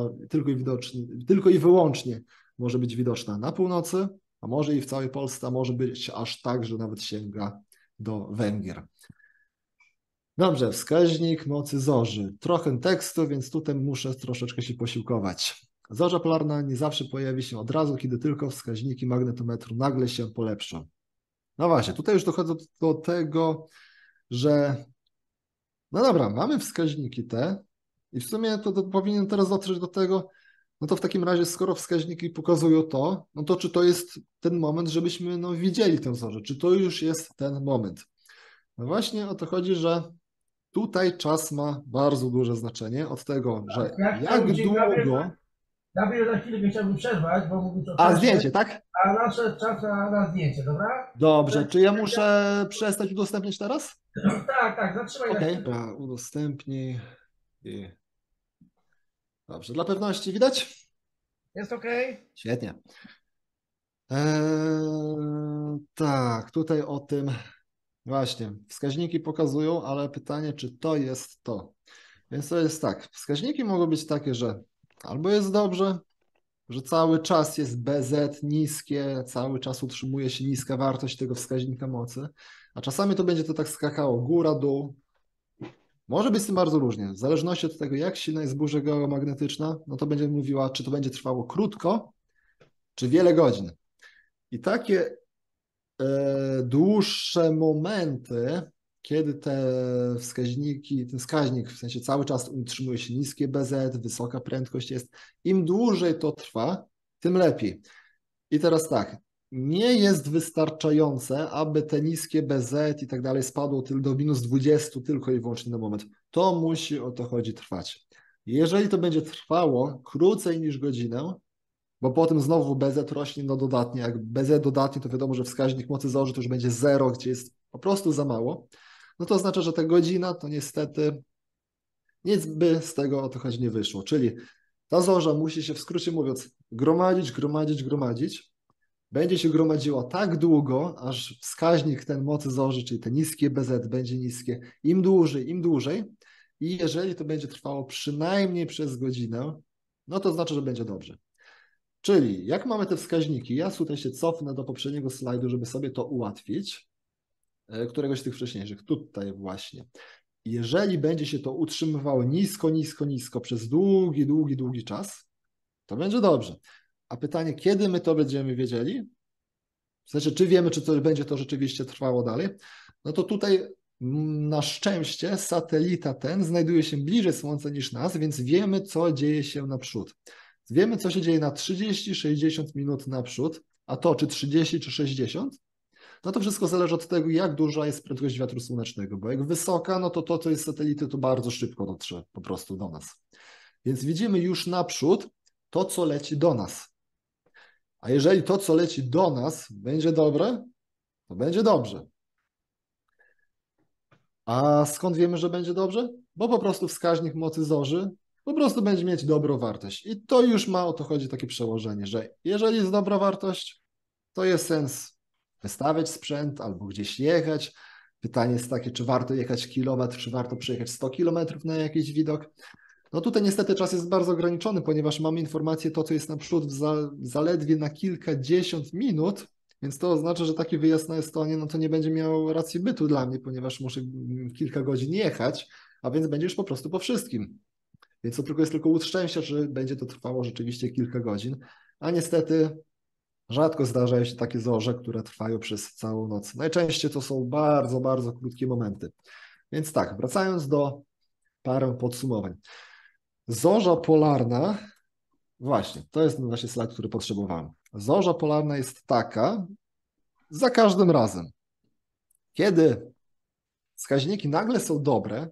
tylko i wyłącznie może być widoczna na północy, a może i w całej Polsce, a może być aż tak, że nawet sięga do Węgier. Dobrze, wskaźnik mocy zorzy. Trochę tekstu, więc tutaj muszę troszeczkę się posiłkować. Zorza polarna nie zawsze pojawi się od razu, kiedy tylko wskaźniki magnetometru nagle się polepszą. No właśnie, tutaj już dochodzę do tego, że no dobra, mamy wskaźniki te i w sumie to powinien teraz dotrzeć do tego, no to w takim razie, skoro wskaźniki pokazują to, no to czy to jest ten moment, żebyśmy no, widzieli tę zorzę, czy to już jest ten moment. No właśnie o to chodzi, że tutaj czas ma bardzo duże znaczenie od tego, że jak długo... Gabriel, na chwilę chciałbym przerwać, bo mówisz o A, czasie, zdjęcie, tak? a nasze czas na zdjęcie, dobra? Dobrze, czy ja muszę przestać udostępniać teraz? Tak, zatrzymaj na Okej, chwilę. udostępnij. Dobrze, dla pewności widać? Jest ok? Świetnie. Tak, tutaj o tym właśnie wskaźniki pokazują, ale pytanie, czy to jest to. Więc to jest tak, wskaźniki mogą być takie, że albo jest dobrze, że cały czas jest BZ niskie, cały czas utrzymuje się niska wartość tego wskaźnika mocy, a czasami to będzie to tak skakało góra, dół. Może być z tym bardzo różnie. W zależności od tego, jak silna jest burza geomagnetyczna, no to będzie mówiła, czy to będzie trwało krótko, czy wiele godzin. I takie dłuższe momenty, kiedy te wskaźniki, ten wskaźnik w sensie cały czas utrzymuje się niskie BZ, wysoka prędkość jest, im dłużej to trwa, tym lepiej. I teraz tak, nie jest wystarczające, aby te niskie BZ i tak dalej spadło do minus 20 tylko i wyłącznie na moment. To musi, o to chodzi, trwać. Jeżeli to będzie trwało krócej niż godzinę, bo potem znowu BZ rośnie do dodatnie. Jak BZ dodatnie, to wiadomo, że wskaźnik mocy zorzy to już będzie 0, gdzie jest po prostu za mało. No to oznacza, że ta godzina to niestety nic by z tego o to chodzi nie wyszło. Czyli ta zorza musi się, w skrócie mówiąc, gromadzić, gromadzić, gromadzić. Będzie się gromadziła tak długo, aż wskaźnik ten mocy zorzy, czyli te niskie BZ będzie niskie, im dłużej, im dłużej. I jeżeli to będzie trwało przynajmniej przez godzinę, no to znaczy, że będzie dobrze. Czyli jak mamy te wskaźniki, ja tutaj się cofnę do poprzedniego slajdu, żeby sobie to ułatwić, któregoś z tych wcześniejszych, tutaj właśnie. Jeżeli będzie się to utrzymywało nisko, nisko, nisko przez długi, długi, długi czas, to będzie dobrze. A pytanie, kiedy my to będziemy wiedzieli? W sensie, czy wiemy, czy to będzie to rzeczywiście trwało dalej? No to tutaj na szczęście satelita ten znajduje się bliżej Słońca niż nas, więc wiemy, co dzieje się naprzód. Wiemy, co się dzieje na 30-60 minut naprzód, a to czy 30 czy 60, no to wszystko zależy od tego, jak duża jest prędkość wiatru słonecznego, bo jak wysoka, no to co jest satelity, to bardzo szybko dotrze po prostu do nas. Więc widzimy już naprzód to, co leci do nas. A jeżeli to, co leci do nas, będzie dobre, to będzie dobrze. A skąd wiemy, że będzie dobrze? Bo po prostu wskaźnik mocy zorzy po prostu będzie mieć dobrą wartość. I to już ma, o to chodzi, takie przełożenie, że jeżeli jest dobra wartość, to jest sens wystawiać sprzęt albo gdzieś jechać. Pytanie jest takie, czy warto jechać kilometr, czy warto przejechać 100 kilometrów na jakiś widok. No tutaj niestety czas jest bardzo ograniczony, ponieważ mamy informację, to co jest naprzód zaledwie na kilkadziesiąt minut, więc to oznacza, że taki wyjazd na Estonię, no to nie będzie miał racji bytu dla mnie, ponieważ muszę kilka godzin jechać, a więc będzie już po prostu po wszystkim. Więc to tylko jest tylko łód szczęścia, że będzie to trwało rzeczywiście kilka godzin, a niestety rzadko zdarzają się takie zorze, które trwają przez całą noc. Najczęściej to są bardzo, bardzo krótkie momenty. Więc tak, wracając do parę podsumowań. Zorza polarna, właśnie, to jest właśnie slajd, który potrzebowałem. Zorza polarna jest taka za każdym razem. Kiedy wskaźniki nagle są dobre,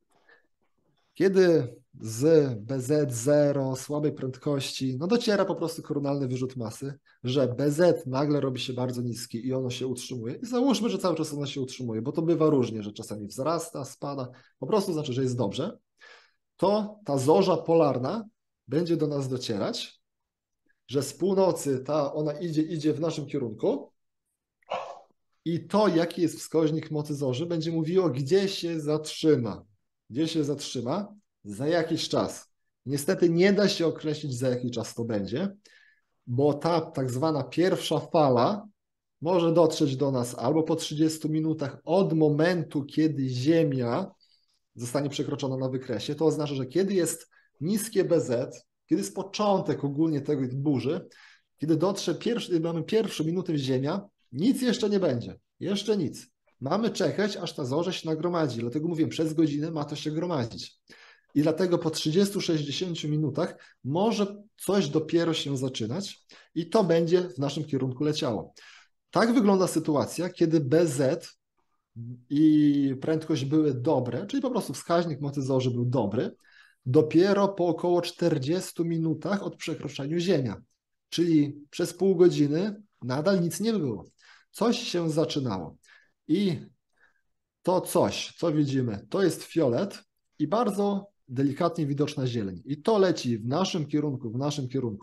kiedy z BZ0, słabej prędkości, no dociera po prostu koronalny wyrzut masy, że BZ nagle robi się bardzo niski i ono się utrzymuje. I załóżmy, że cały czas ono się utrzymuje, bo to bywa różnie, że czasami wzrasta, spada, po prostu znaczy, że jest dobrze. To ta zorza polarna będzie do nas docierać, że z północy ona idzie w naszym kierunku i to, jaki jest wskaźnik mocy zorzy, będzie mówiło, gdzie się zatrzyma. Gdzie się zatrzyma? Za jakiś czas. Niestety nie da się określić, za jaki czas to będzie, bo ta tak zwana pierwsza fala może dotrzeć do nas albo po 30 minutach od momentu, kiedy Ziemia zostanie przekroczona na wykresie. To oznacza, że kiedy jest niskie BZ, kiedy jest początek ogólnie tego burzy, kiedy mamy pierwszą minutę Ziemia, nic jeszcze nie będzie. Jeszcze nic. Mamy czekać, aż ta zorza się nagromadzi. Dlatego mówię, przez godzinę ma to się gromadzić. I dlatego po 30-60 minutach może coś dopiero się zaczynać i to będzie w naszym kierunku leciało. Tak wygląda sytuacja, kiedy BZ i prędkość były dobre, czyli po prostu wskaźnik mocy zorzy był dobry, dopiero po około 40 minutach od przekroczenia Ziemia. Czyli przez pół godziny nadal nic nie było. Coś się zaczynało. I to coś, co widzimy, to jest fiolet i bardzo delikatnie widoczna zieleń. I to leci w naszym kierunku,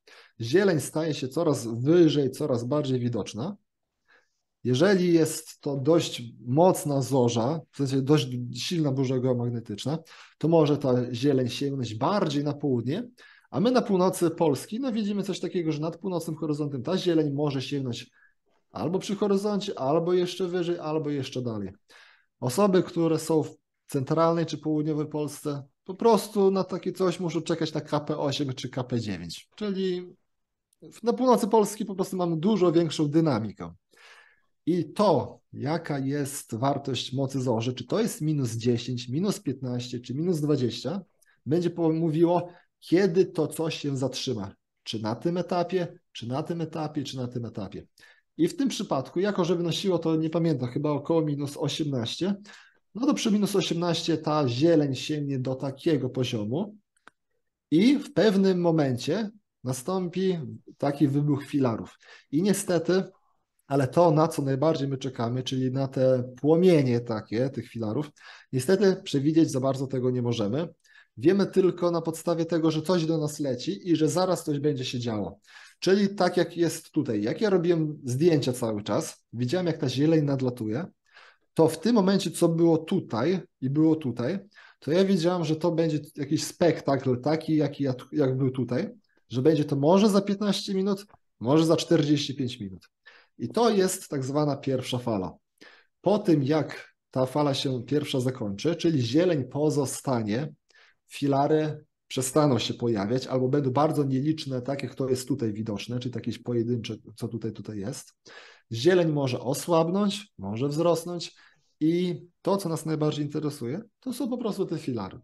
Zieleń staje się coraz wyżej, coraz bardziej widoczna. Jeżeli jest to dość mocna zorza, w sensie dość silna burza geomagnetyczna, to może ta zieleń sięgnąć bardziej na południe, a my na północy Polski no widzimy coś takiego, że nad północnym horyzontem ta zieleń może sięgnąć albo przy horyzoncie, albo jeszcze wyżej, albo jeszcze dalej. Osoby, które są w centralnej czy południowej Polsce, po prostu na takie coś muszą czekać na KP8 czy KP9, czyli na północy Polski po prostu mamy dużo większą dynamikę. I to, jaka jest wartość mocy zorzy, czy to jest minus 10, minus 15, czy minus 20, będzie mówiło, kiedy to coś się zatrzyma. Czy na tym etapie, czy na tym etapie, czy na tym etapie. I w tym przypadku, jako że wynosiło to, nie pamiętam, chyba około minus 18, no to przy minus 18 ta zieleń sięgnie do takiego poziomu i w pewnym momencie nastąpi taki wybuch filarów. I niestety, ale to, na co najbardziej my czekamy, czyli na te płomienie takie tych filarów, niestety przewidzieć za bardzo tego nie możemy. Wiemy tylko na podstawie tego, że coś do nas leci i że zaraz coś będzie się działo. Czyli tak jak jest tutaj. Jak ja robiłem zdjęcia cały czas, widziałem jak ta zieleń nadlatuje, to w tym momencie, co było tutaj i było tutaj, to ja wiedziałem, że to będzie jakiś spektakl taki, jak był tutaj, że będzie to może za 15 minut, może za 45 minut. I to jest tak zwana pierwsza fala. Po tym, jak ta fala się pierwsza zakończy, czyli zieleń pozostanie, filary przestaną się pojawiać albo będą bardzo nieliczne, tak jak to jest tutaj widoczne, czyli jakieś pojedyncze, co tutaj jest. Zieleń może osłabnąć, może wzrosnąć i to, co nas najbardziej interesuje, to są po prostu te filary.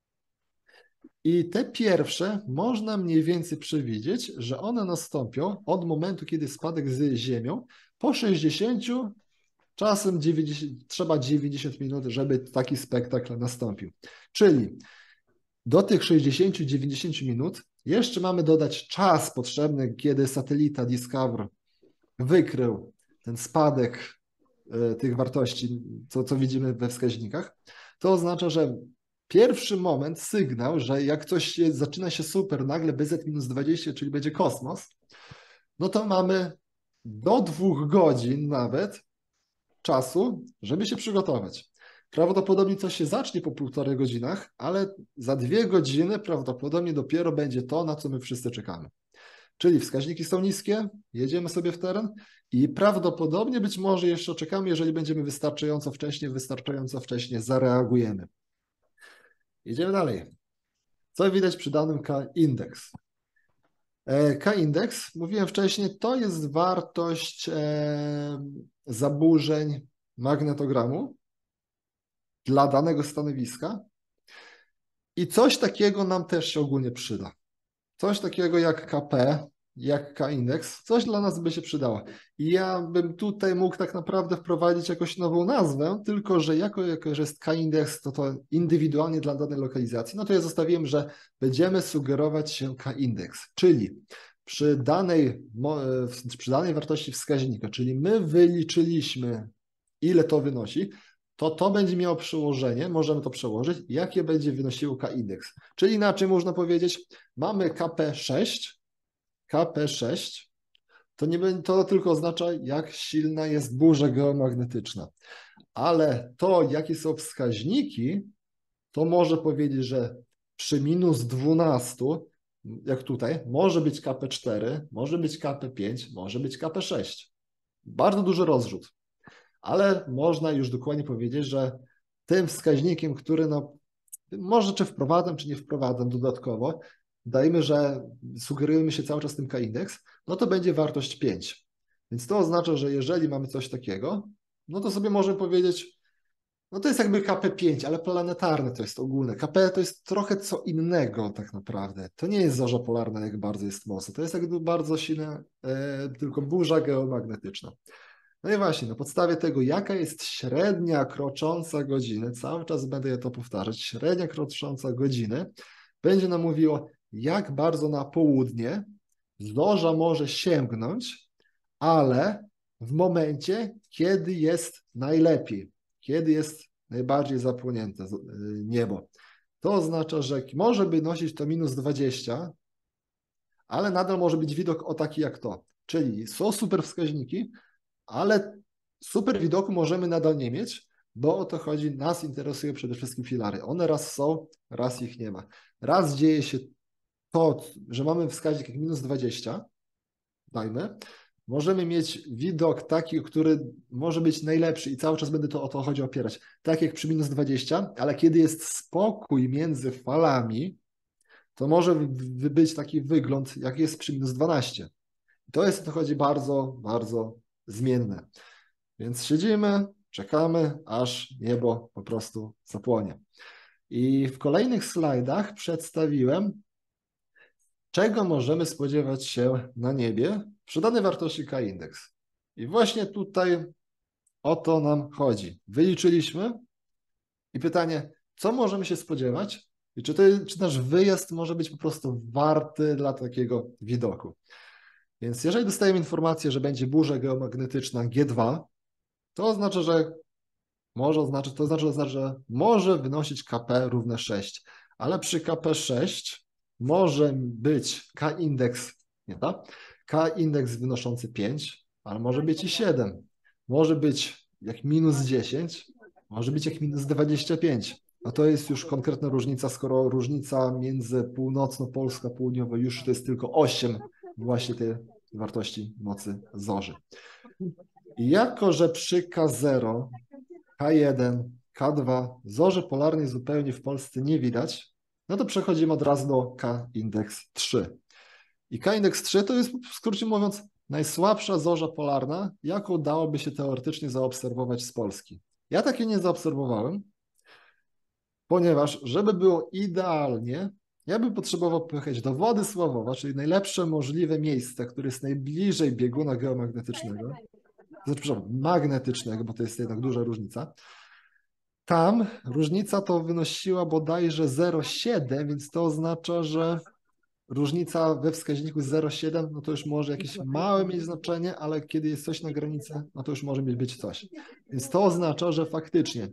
I te pierwsze można mniej więcej przewidzieć, że one nastąpią od momentu, kiedy spadek z ziemią po 60, czasem 90, trzeba 90 minut, żeby taki spektakl nastąpił. Czyli do tych 60-90 minut jeszcze mamy dodać czas potrzebny, kiedy satelita Discover wykrył ten spadek tych wartości, co widzimy we wskaźnikach. To oznacza, że pierwszy moment, sygnał, że jak coś zaczyna się super, nagle BZ-20, czyli będzie kosmos, no to mamy do 2 godzin nawet czasu, żeby się przygotować. Prawdopodobnie coś się zacznie po 1,5 godzinach, ale za 2 godziny prawdopodobnie dopiero będzie to, na co my wszyscy czekamy. Czyli wskaźniki są niskie, jedziemy sobie w teren i prawdopodobnie być może jeszcze czekamy, jeżeli będziemy wystarczająco wcześnie zareagujemy. Jedziemy dalej. Co widać przy danym K-indeks? K-indeks, mówiłem wcześniej, to jest wartość zaburzeń magnetogramu dla danego stanowiska i coś takiego nam też się ogólnie przyda. Coś takiego jak KP, jak K-indeks, coś dla nas by się przydało. I ja bym tutaj mógł tak naprawdę wprowadzić jakąś nową nazwę, tylko że jako że jest K-indeks, to indywidualnie dla danej lokalizacji, no to ja zostawiłem, że będziemy sugerować się K-indeks, czyli przy danej wartości wskaźnika, czyli my wyliczyliśmy, ile to wynosi, to będzie miało przełożenie, możemy to przełożyć, jakie będzie wynosiło K-indeks. Czyli inaczej można powiedzieć, mamy KP6, to tylko oznacza, jak silna jest burza geomagnetyczna. Ale to, jakie są wskaźniki, to może powiedzieć, że przy minus 12, jak tutaj, może być KP4, może być KP5, może być KP6. Bardzo duży rozrzut. Ale można już dokładnie powiedzieć, że tym wskaźnikiem, który może czy wprowadzam, czy nie wprowadzam dodatkowo, dajmy, że sugerujemy się cały czas tym K-indeks, no to będzie wartość 5. Więc to oznacza, że jeżeli mamy coś takiego, no to sobie możemy powiedzieć, no to jest jakby KP5, ale planetarne to jest ogólne. KP to jest trochę co innego tak naprawdę. To nie jest zorza polarna, jak bardzo jest mocno. To jest jakby bardzo silna, tylko burza geomagnetyczna. No i właśnie, na podstawie tego, jaka jest średnia krocząca godziny, cały czas będę to powtarzać, średnia krocząca godziny będzie nam mówiło, jak bardzo na południe zorza może sięgnąć, ale w momencie, kiedy jest najlepiej, kiedy jest najbardziej zapłonięte niebo. To oznacza, że może by nosić to minus 20, ale nadal może być widok o taki jak to. Czyli są super wskaźniki, ale super widoku możemy nadal nie mieć, bo o to chodzi, nas interesują przede wszystkim filary. One raz są, raz ich nie ma. Raz dzieje się to, że mamy wskaźnik jak minus 20, dajmy, możemy mieć widok taki, który może być najlepszy i cały czas będę to o to chodzi opierać, tak jak przy minus 20, ale kiedy jest spokój między falami, to może być taki wygląd, jak jest przy minus 12. To jest o to chodzi bardzo, bardzo zmienne. Więc siedzimy, czekamy, aż niebo po prostu zapłonie. I w kolejnych slajdach przedstawiłem, czego możemy spodziewać się na niebie przy danej wartości K-indeks. I właśnie tutaj o to nam chodzi. Wyliczyliśmy i pytanie, co możemy się spodziewać i czy nasz wyjazd może być po prostu warty dla takiego widoku. Więc jeżeli dostajemy informację, że będzie burza geomagnetyczna G2, to oznacza, że może wynosić KP równe 6, ale przy KP6 może być K-indeks, nie tak? K-indeks wynoszący 5, ale może być i 7. Może być jak minus 10, może być jak minus 25. A to jest już konkretna różnica, skoro różnica między północno-Polską a południową już to jest tylko 8 właśnie tej wartości mocy zorzy. I jako, że przy K0, K1, K2 zorzy polarnej zupełnie w Polsce nie widać, no to przechodzimy od razu do K-indeks 3. I K-indeks 3 to jest, w skrócie mówiąc, najsłabsza zorza polarna, jaką dałoby się teoretycznie zaobserwować z Polski. Ja takiej nie zaobserwowałem, ponieważ żeby było idealnie, ja bym potrzebował pojechać do Władysławowa, czyli najlepsze możliwe miejsce, które jest najbliżej bieguna geomagnetycznego, magnetycznego, bo to jest jednak duża różnica. Tam różnica to wynosiła bodajże 0,7, więc to oznacza, że różnica we wskaźniku 0,7, no to już może jakieś małe mieć znaczenie, ale kiedy jest coś na granicy, no to już może być coś. Więc to oznacza, że faktycznie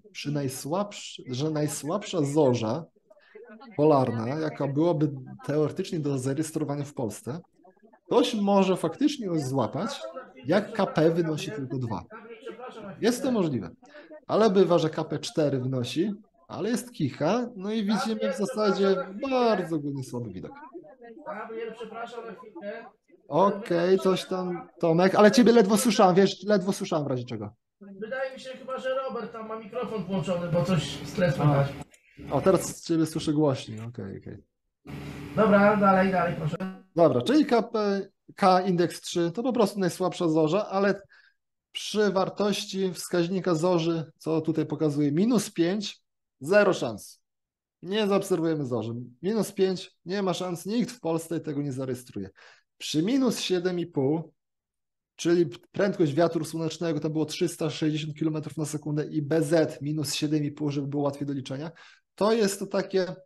że najsłabsza zorza polarna, jaka byłaby teoretycznie do zarejestrowania w Polsce, ktoś może faktycznie ją złapać, jak KP wynosi tylko 2. Jest to możliwe. Ale bywa, że KP4 wynosi, ale jest kicha, no i widzimy w zasadzie bardzo ogólnie słaby widok. Przepraszam na chwilkę. Okej, coś tam, Tomek, ale ciebie ledwo słyszałem, wiesz, ledwo słyszałem w razie czego. Wydaje mi się chyba, że Robert tam ma mikrofon włączony, bo coś stres słychać. O, teraz ciebie słyszę głośniej, okej. Dobra, dalej, proszę. Dobra, czyli K indeks 3 to po prostu najsłabsza zorza, ale przy wartości wskaźnika zorzy, co tutaj pokazuje, minus 5, zero szans. Nie zaobserwujemy zorzy. Minus 5, nie ma szans, nikt w Polsce tego nie zarejestruje. Przy minus 7,5, czyli prędkość wiatru słonecznego to było 360 km na sekundę i BZ minus 7,5, żeby było łatwiej do liczenia, to jest to takie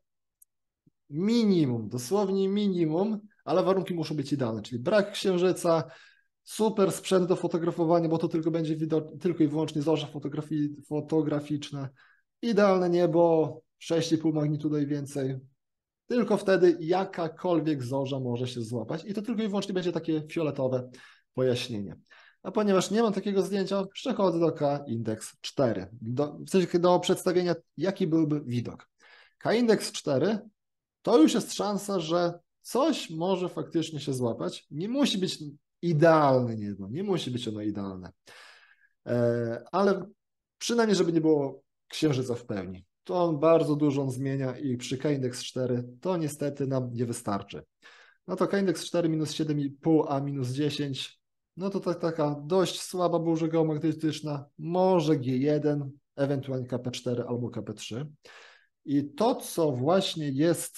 minimum, dosłownie minimum, ale warunki muszą być idealne, czyli brak księżyca, super sprzęt do fotografowania, bo to tylko będzie tylko i wyłącznie zorze fotograficzne, idealne niebo, 6,5 magnitudo i więcej. Tylko wtedy jakakolwiek zorza może się złapać i to tylko i wyłącznie będzie takie fioletowe pojaśnienie. A ponieważ nie mam takiego zdjęcia, przechodzę do K-indeks 4, do przedstawienia, jaki byłby widok. K-indeks 4 to już jest szansa, że coś może faktycznie się złapać. Nie musi być idealne niebo, nie musi być ono idealne, ale przynajmniej, żeby nie było księżyca w pełni. To on bardzo dużo zmienia i przy K-indeks 4 to niestety nam nie wystarczy. No to K-indeks 4 minus 7,5, a minus 10, no to taka dość słaba burza geomagnetyczna, może G1, ewentualnie KP4 albo KP3. I to, co właśnie jest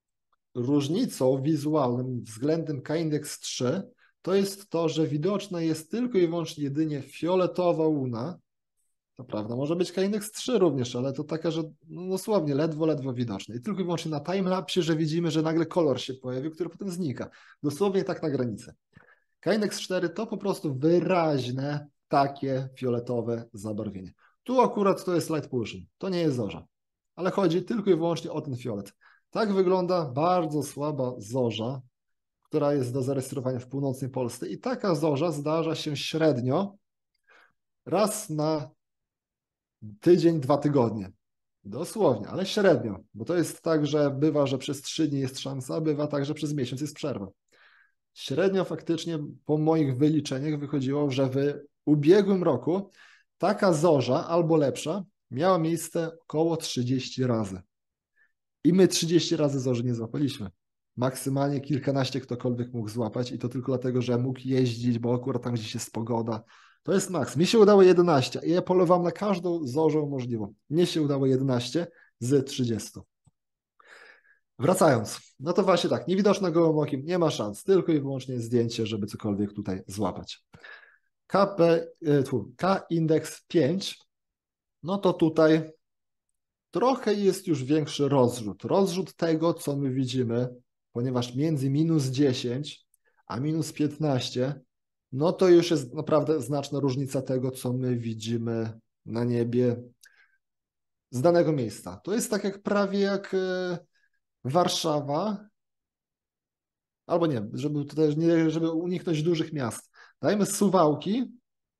różnicą wizualną względem K-indeks 3, to jest to, że widoczna jest tylko i wyłącznie jedynie fioletowa łuna. To prawda, może być K-indeks 3 również, ale to taka, że no dosłownie ledwo widoczne. I tylko i wyłącznie na timelapsie, że widzimy, że nagle kolor się pojawił, który potem znika. Dosłownie tak na granicy. K-indeks 4 to po prostu wyraźne, takie fioletowe zabarwienie. Tu akurat to jest light pollution, to nie jest zorza, ale chodzi tylko i wyłącznie o ten fiolet. Tak wygląda bardzo słaba zorza, która jest do zarejestrowania w północnej Polsce i taka zorza zdarza się średnio raz na tydzień, 2 tygodnie. Dosłownie, ale średnio, bo to jest tak, że bywa, że przez 3 dni jest szansa, a bywa tak, że przez miesiąc jest przerwa. Średnio faktycznie po moich wyliczeniach wychodziło, że w ubiegłym roku taka zorza albo lepsza miała miejsce około 30 razy. I my 30 razy zorzy nie złapaliśmy. Maksymalnie kilkanaście ktokolwiek mógł złapać i to tylko dlatego, że mógł jeździć, bo akurat tam gdzieś jest pogoda. To jest maks. Mi się udało 11 i ja polowałem na każdą zorzę możliwą. Mnie się udało 11 z 30. Wracając, no to właśnie tak, niewidoczna gołym okiem, nie ma szans, tylko i wyłącznie zdjęcie, żeby cokolwiek tutaj złapać. K-indeks 5, no to tutaj trochę jest już większy rozrzut. Rozrzut tego, co my widzimy, ponieważ między -10 a -15, no to już jest naprawdę znaczna różnica tego, co my widzimy na niebie z danego miejsca. To jest tak jak prawie jak Warszawa, albo nie, żeby uniknąć dużych miast. Dajmy Suwałki,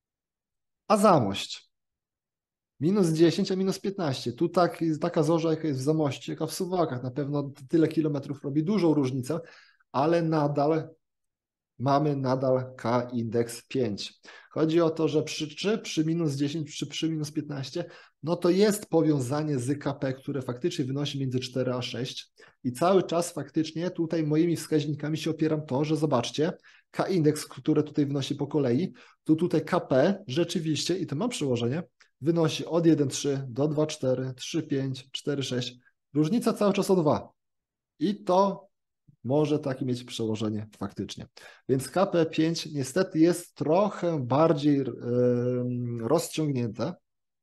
a Zamość. -10, a -15. Tu taka zorza, jaka jest w Zamościu, jaka w Suwałkach. Na pewno tyle kilometrów robi dużą różnicę, ale mamy K-indeks 5. Chodzi o to, że przy -10, przy -15, no to jest powiązanie z KP, które faktycznie wynosi między 4 a 6 i cały czas faktycznie tutaj moimi wskaźnikami się opieram to, że zobaczcie, K-indeks, które tutaj wynosi po kolei, to tutaj KP rzeczywiście, i to ma przełożenie, wynosi od 1,3 do 2,4, 3,5, 4,6. Różnica cały czas o 2. I to może takie mieć przełożenie faktycznie. Więc KP5 niestety jest trochę bardziej rozciągnięte,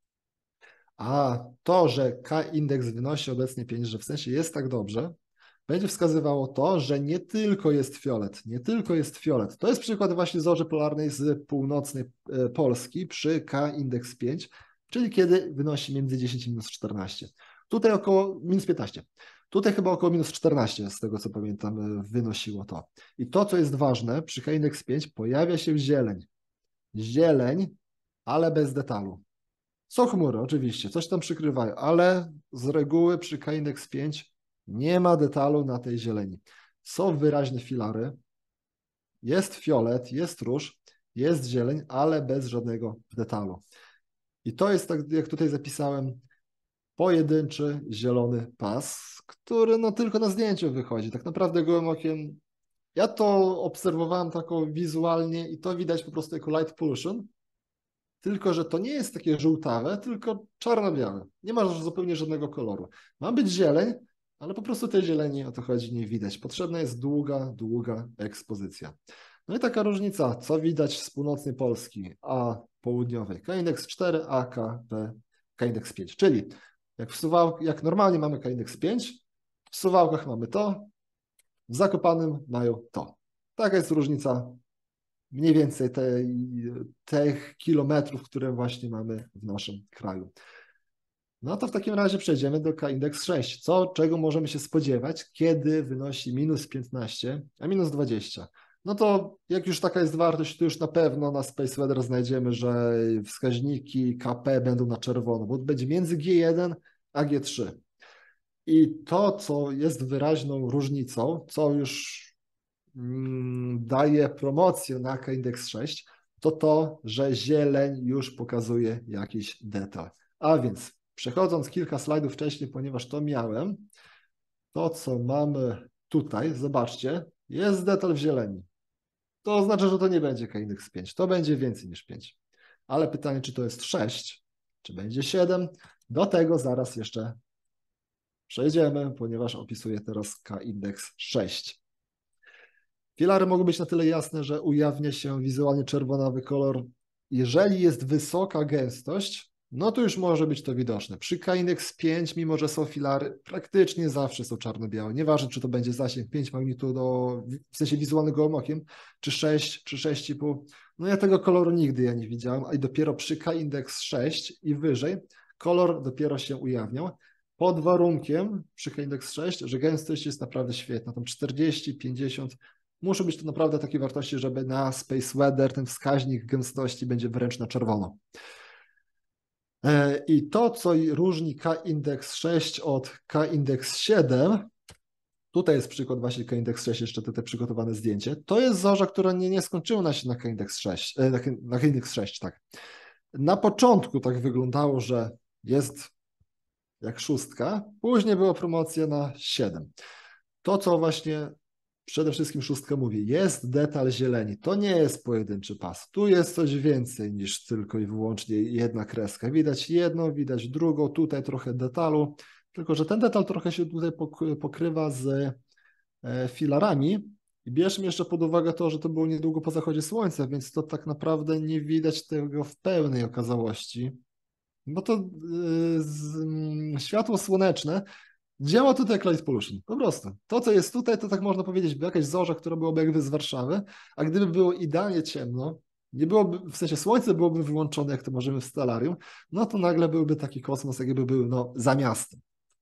a to, że K-indeks wynosi obecnie 5, że w sensie jest tak dobrze, będzie wskazywało to, że nie tylko jest fiolet, nie tylko jest fiolet. To jest przykład właśnie zorzy polarnej z północnej Polski przy K-indeks 5, czyli kiedy wynosi między 10 i -14. Tutaj około -15. Tutaj chyba około -14, z tego co pamiętam, wynosiło to. I to, co jest ważne, przy K-indeks 5 pojawia się zieleń. Zieleń, ale bez detalu. Są chmury, oczywiście, coś tam przykrywają, ale z reguły przy K-indeks 5 nie ma detalu na tej zieleni. Są wyraźne filary, jest fiolet, jest róż, jest zieleń, ale bez żadnego detalu. I to jest, tak jak tutaj zapisałem, pojedynczy zielony pas, który no tylko na zdjęciu wychodzi. Tak naprawdę gołym okiem ja to obserwowałem taką wizualnie i to widać po prostu jako light pollution, tylko że to nie jest takie żółtawe, tylko czarno-białe. Nie ma zupełnie żadnego koloru. Ma być zieleń, ale po prostu tej zieleni, o to chodzi, nie widać. Potrzebna jest długa ekspozycja. No i taka różnica, co widać z północnej Polski, a południowej K-indeks 4, a K-indeks 5. Czyli jak normalnie mamy K-indeks 5, w Suwałkach mamy to, w Zakopanem mają to. Taka jest różnica mniej więcej tych kilometrów, które właśnie mamy w naszym kraju. No to w takim razie przejdziemy do K-indeks 6. Czego możemy się spodziewać, kiedy wynosi -15, a -20? No to jak już taka jest wartość, to już na pewno na Space Weather znajdziemy, że wskaźniki KP będą na czerwono, bo będzie między G1 a G3. I to, co jest wyraźną różnicą, co już daje promocję na K-indeks 6, to, że zieleń już pokazuje jakiś detal. A więc przechodząc kilka slajdów wcześniej, ponieważ to miałem, to co mamy tutaj, zobaczcie, jest detal w zieleni. To oznacza, że to nie będzie K-indeks 5, to będzie więcej niż 5. Ale pytanie, czy to jest 6, czy będzie 7, do tego zaraz jeszcze przejdziemy, ponieważ opisuję teraz K-indeks 6. Filary mogą być na tyle jasne, że ujawnia się wizualnie czerwonawy kolor. Jeżeli jest wysoka gęstość, no to już może być to widoczne. Przy K-indeks 5, mimo że są filary, praktycznie zawsze są czarno-białe. Nieważne, czy to będzie zasięg 5 magnitudo, w sensie wizualnym gołym okiem, czy 6, czy 6,5. No ja tego koloru nigdy nie widziałem, a i dopiero przy K-indeks 6 i wyżej kolor dopiero się ujawniał. Pod warunkiem przy K-indeks 6, że gęstość jest naprawdę świetna, tam 40, 50, Muszą być to naprawdę takie wartości, żeby na Space Weather ten wskaźnik gęstości będzie wręcz na czerwono. I to, co różni K-indeks 6 od K-indeks 7, tutaj jest przykład właśnie K-indeks 6, jeszcze tutaj przygotowane zdjęcie, to jest zorza, która nie skończyła się na K-indeks 6, na K-indeks 6, tak. Na początku tak wyglądało, że jest jak 6, później była promocja na 7. To, co właśnie przede wszystkim 6 mówi, jest detal zieleni. To nie jest pojedynczy pas. Tu jest coś więcej niż tylko i wyłącznie jedna kreska. Widać jedną, widać drugą, tutaj trochę detalu, tylko że ten detal trochę się tutaj pokrywa z filarami. I bierzmy jeszcze pod uwagę to, że to było niedługo po zachodzie słońca, więc to tak naprawdę nie widać tego w pełnej okazałości. Bo to światło słoneczne działa tutaj jak light pollution, po prostu. To, co jest tutaj, to tak można powiedzieć, by jakaś zorza, która byłaby jakby z Warszawy, a gdyby było idealnie ciemno, nie byłoby, w sensie słońce byłoby wyłączone, jak to możemy w Stellarium, no to nagle byłby taki kosmos, jakby był za miastem.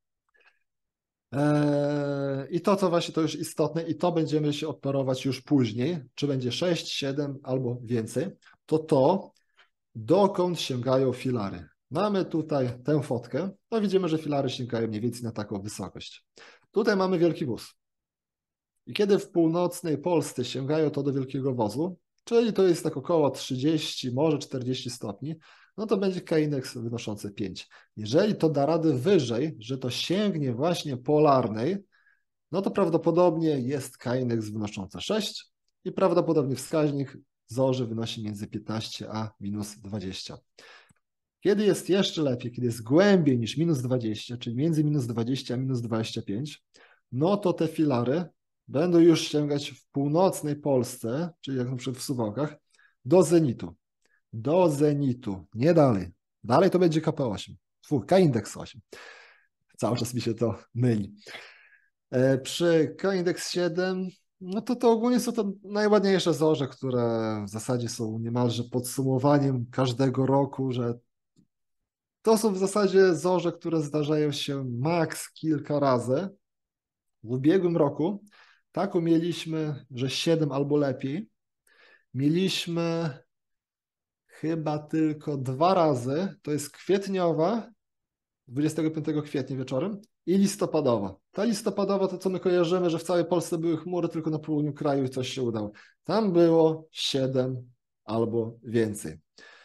I to, co właśnie to już istotne, i to będziemy się operować już później, czy będzie 6, 7 albo więcej, to dokąd sięgają filary. Mamy tutaj tę fotkę, no widzimy, że filary sięgają mniej więcej na taką wysokość. Tutaj mamy wielki wóz. I kiedy w północnej Polsce sięgają to do wielkiego wozu, czyli to jest tak około 30, może 40 stopni, no to będzie K-indeks wynoszący 5. Jeżeli to da radę wyżej, że to sięgnie właśnie polarnej, no to prawdopodobnie jest K-indeks wynoszący 6 i prawdopodobnie wskaźnik zorzy wynosi między 15 a minus 20. Kiedy jest jeszcze lepiej, kiedy jest głębiej niż minus 20, czyli między minus 20 a minus 25, no to te filary będą już sięgać w północnej Polsce, czyli jak na przykład w Suwałkach, do zenitu. Do zenitu, nie dalej. Dalej to będzie KP8, K-indeks 8. Cały czas mi się to myli. Przy K-indeks 7, no to ogólnie są to najładniejsze zorze, które w zasadzie są niemalże podsumowaniem każdego roku, że to są w zasadzie zorze, które zdarzają się maks kilka razy. W ubiegłym roku taką mieliśmy, że 7 albo lepiej. Mieliśmy chyba tylko 2 razy, to jest kwietniowa, 25 kwietnia wieczorem i listopadowa. Ta listopadowa to, co my kojarzymy, że w całej Polsce były chmury, tylko na południu kraju i coś się udało. Tam było 7 albo więcej.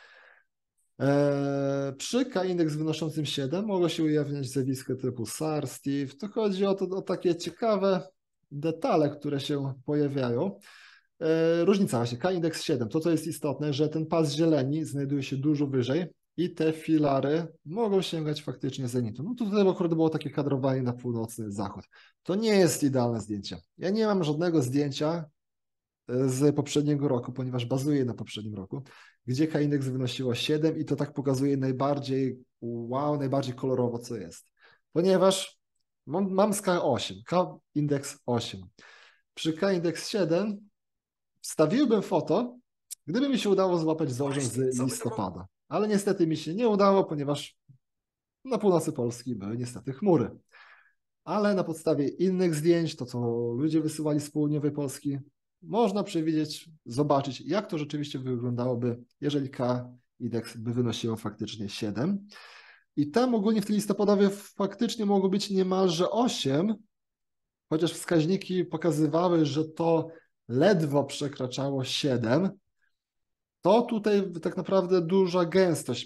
Przy K-indeks wynoszącym 7 mogło się ujawniać zjawisko typu SAR, Steve. To chodzi o takie ciekawe detale, które się pojawiają. Różnica właśnie, K-indeks 7, to co jest istotne, że ten pas zieleni znajduje się dużo wyżej i te filary mogą sięgać faktycznie zenitu. No tutaj akurat było takie kadrowanie na północny zachód. To nie jest idealne zdjęcie. Ja nie mam żadnego zdjęcia z poprzedniego roku, ponieważ bazuje na poprzednim roku, gdzie K-indeks wynosiło 7 i to tak pokazuje najbardziej, wow, najbardziej kolorowo, co jest. Ponieważ mam z K8, K-indeks 8. Przy K-indeks 7 wstawiłbym foto, gdyby mi się udało złapać zorzę z listopada. Ale niestety mi się nie udało, ponieważ na północy Polski były niestety chmury. Ale na podstawie innych zdjęć, to co ludzie wysyłali z południowej Polski, można przewidzieć, zobaczyć, jak to rzeczywiście wyglądałoby, jeżeli K-indeks by wynosiło faktycznie 7. I tam ogólnie w tej listopadowie faktycznie mogło być niemalże 8, chociaż wskaźniki pokazywały, że to ledwo przekraczało 7, to tutaj tak naprawdę duża gęstość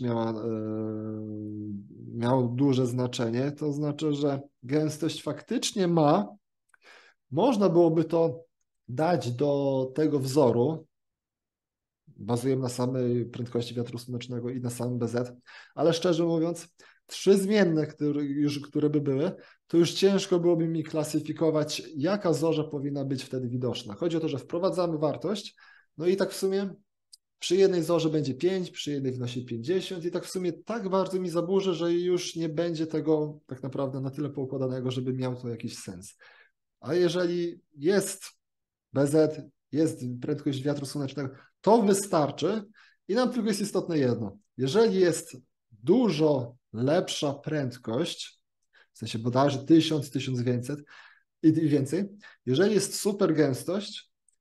miała duże znaczenie. To znaczy, że gęstość faktycznie można byłoby to dać do tego wzoru, bazujemy na samej prędkości wiatru słonecznego i na samym BZ, ale szczerze mówiąc, 3 zmienne, które by były, to już ciężko byłoby mi klasyfikować, jaka zorza powinna być wtedy widoczna. Chodzi o to, że wprowadzamy wartość, no i tak w sumie przy jednej zorze będzie 5, przy jednej wynosi 50 i tak w sumie tak bardzo mi zaburzy, że już nie będzie tego tak naprawdę na tyle poukładanego, żeby miał to jakiś sens. A jeżeli jest BZ, jest prędkość wiatru słonecznego, to wystarczy i nam tylko jest istotne jedno. Jeżeli jest dużo lepsza prędkość, w sensie bodajże 1000, 1500 i więcej, jeżeli jest super gęstość,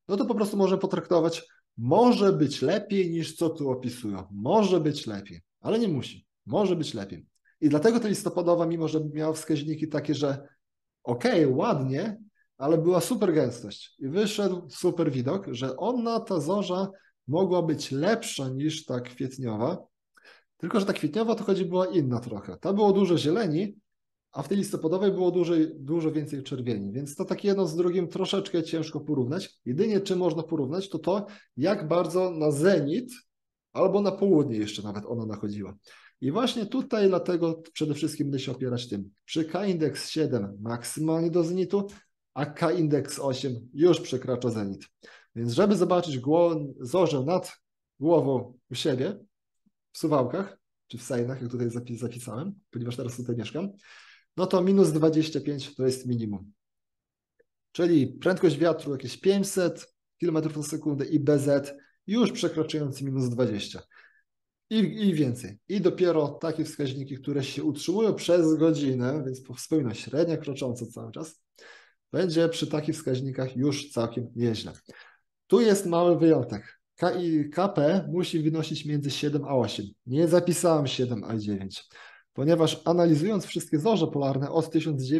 no to po prostu może potraktować, może być lepiej niż co tu opisują. Może być lepiej, ale nie musi. Może być lepiej. I dlatego ta listopadowa, mimo że miała wskaźniki takie, że okej, ładnie, ale była super gęstość i wyszedł super widok, że ta zorza mogła być lepsza niż ta kwietniowa, tylko że ta kwietniowa to była inna trochę. Ta było dużo zieleni, a w tej listopadowej było dużo więcej czerwieni, więc to tak jedno z drugim troszeczkę ciężko porównać. Jedynie czym można porównać, to jak bardzo na zenit albo na południe jeszcze nawet ona nachodziła. I właśnie tutaj dlatego przede wszystkim będę się opierać tym. Przy K-indeks 7 maksymalnie do zenitu, a K-indeks 8 już przekracza zenit. Więc żeby zobaczyć zorzę nad głową u siebie, w Suwałkach, czy w Sejnach, jak tutaj zapisałem, ponieważ teraz tutaj mieszkam, no to minus 25 to jest minimum. Czyli prędkość wiatru jakieś 500 km na sekundę i BZ już przekraczający minus 20. I więcej. I dopiero takie wskaźniki, które się utrzymują przez godzinę, więc wspomnę średnia krocząca cały czas, będzie przy takich wskaźnikach już całkiem nieźle. Tu jest mały wyjątek. KP musi wynosić między 7 a 8. Nie zapisałem 7 a 9, ponieważ analizując wszystkie zorze polarne od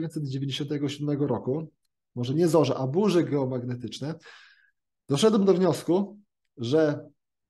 1997 roku, może nie zorze, a burze geomagnetyczne, doszedłem do wniosku, że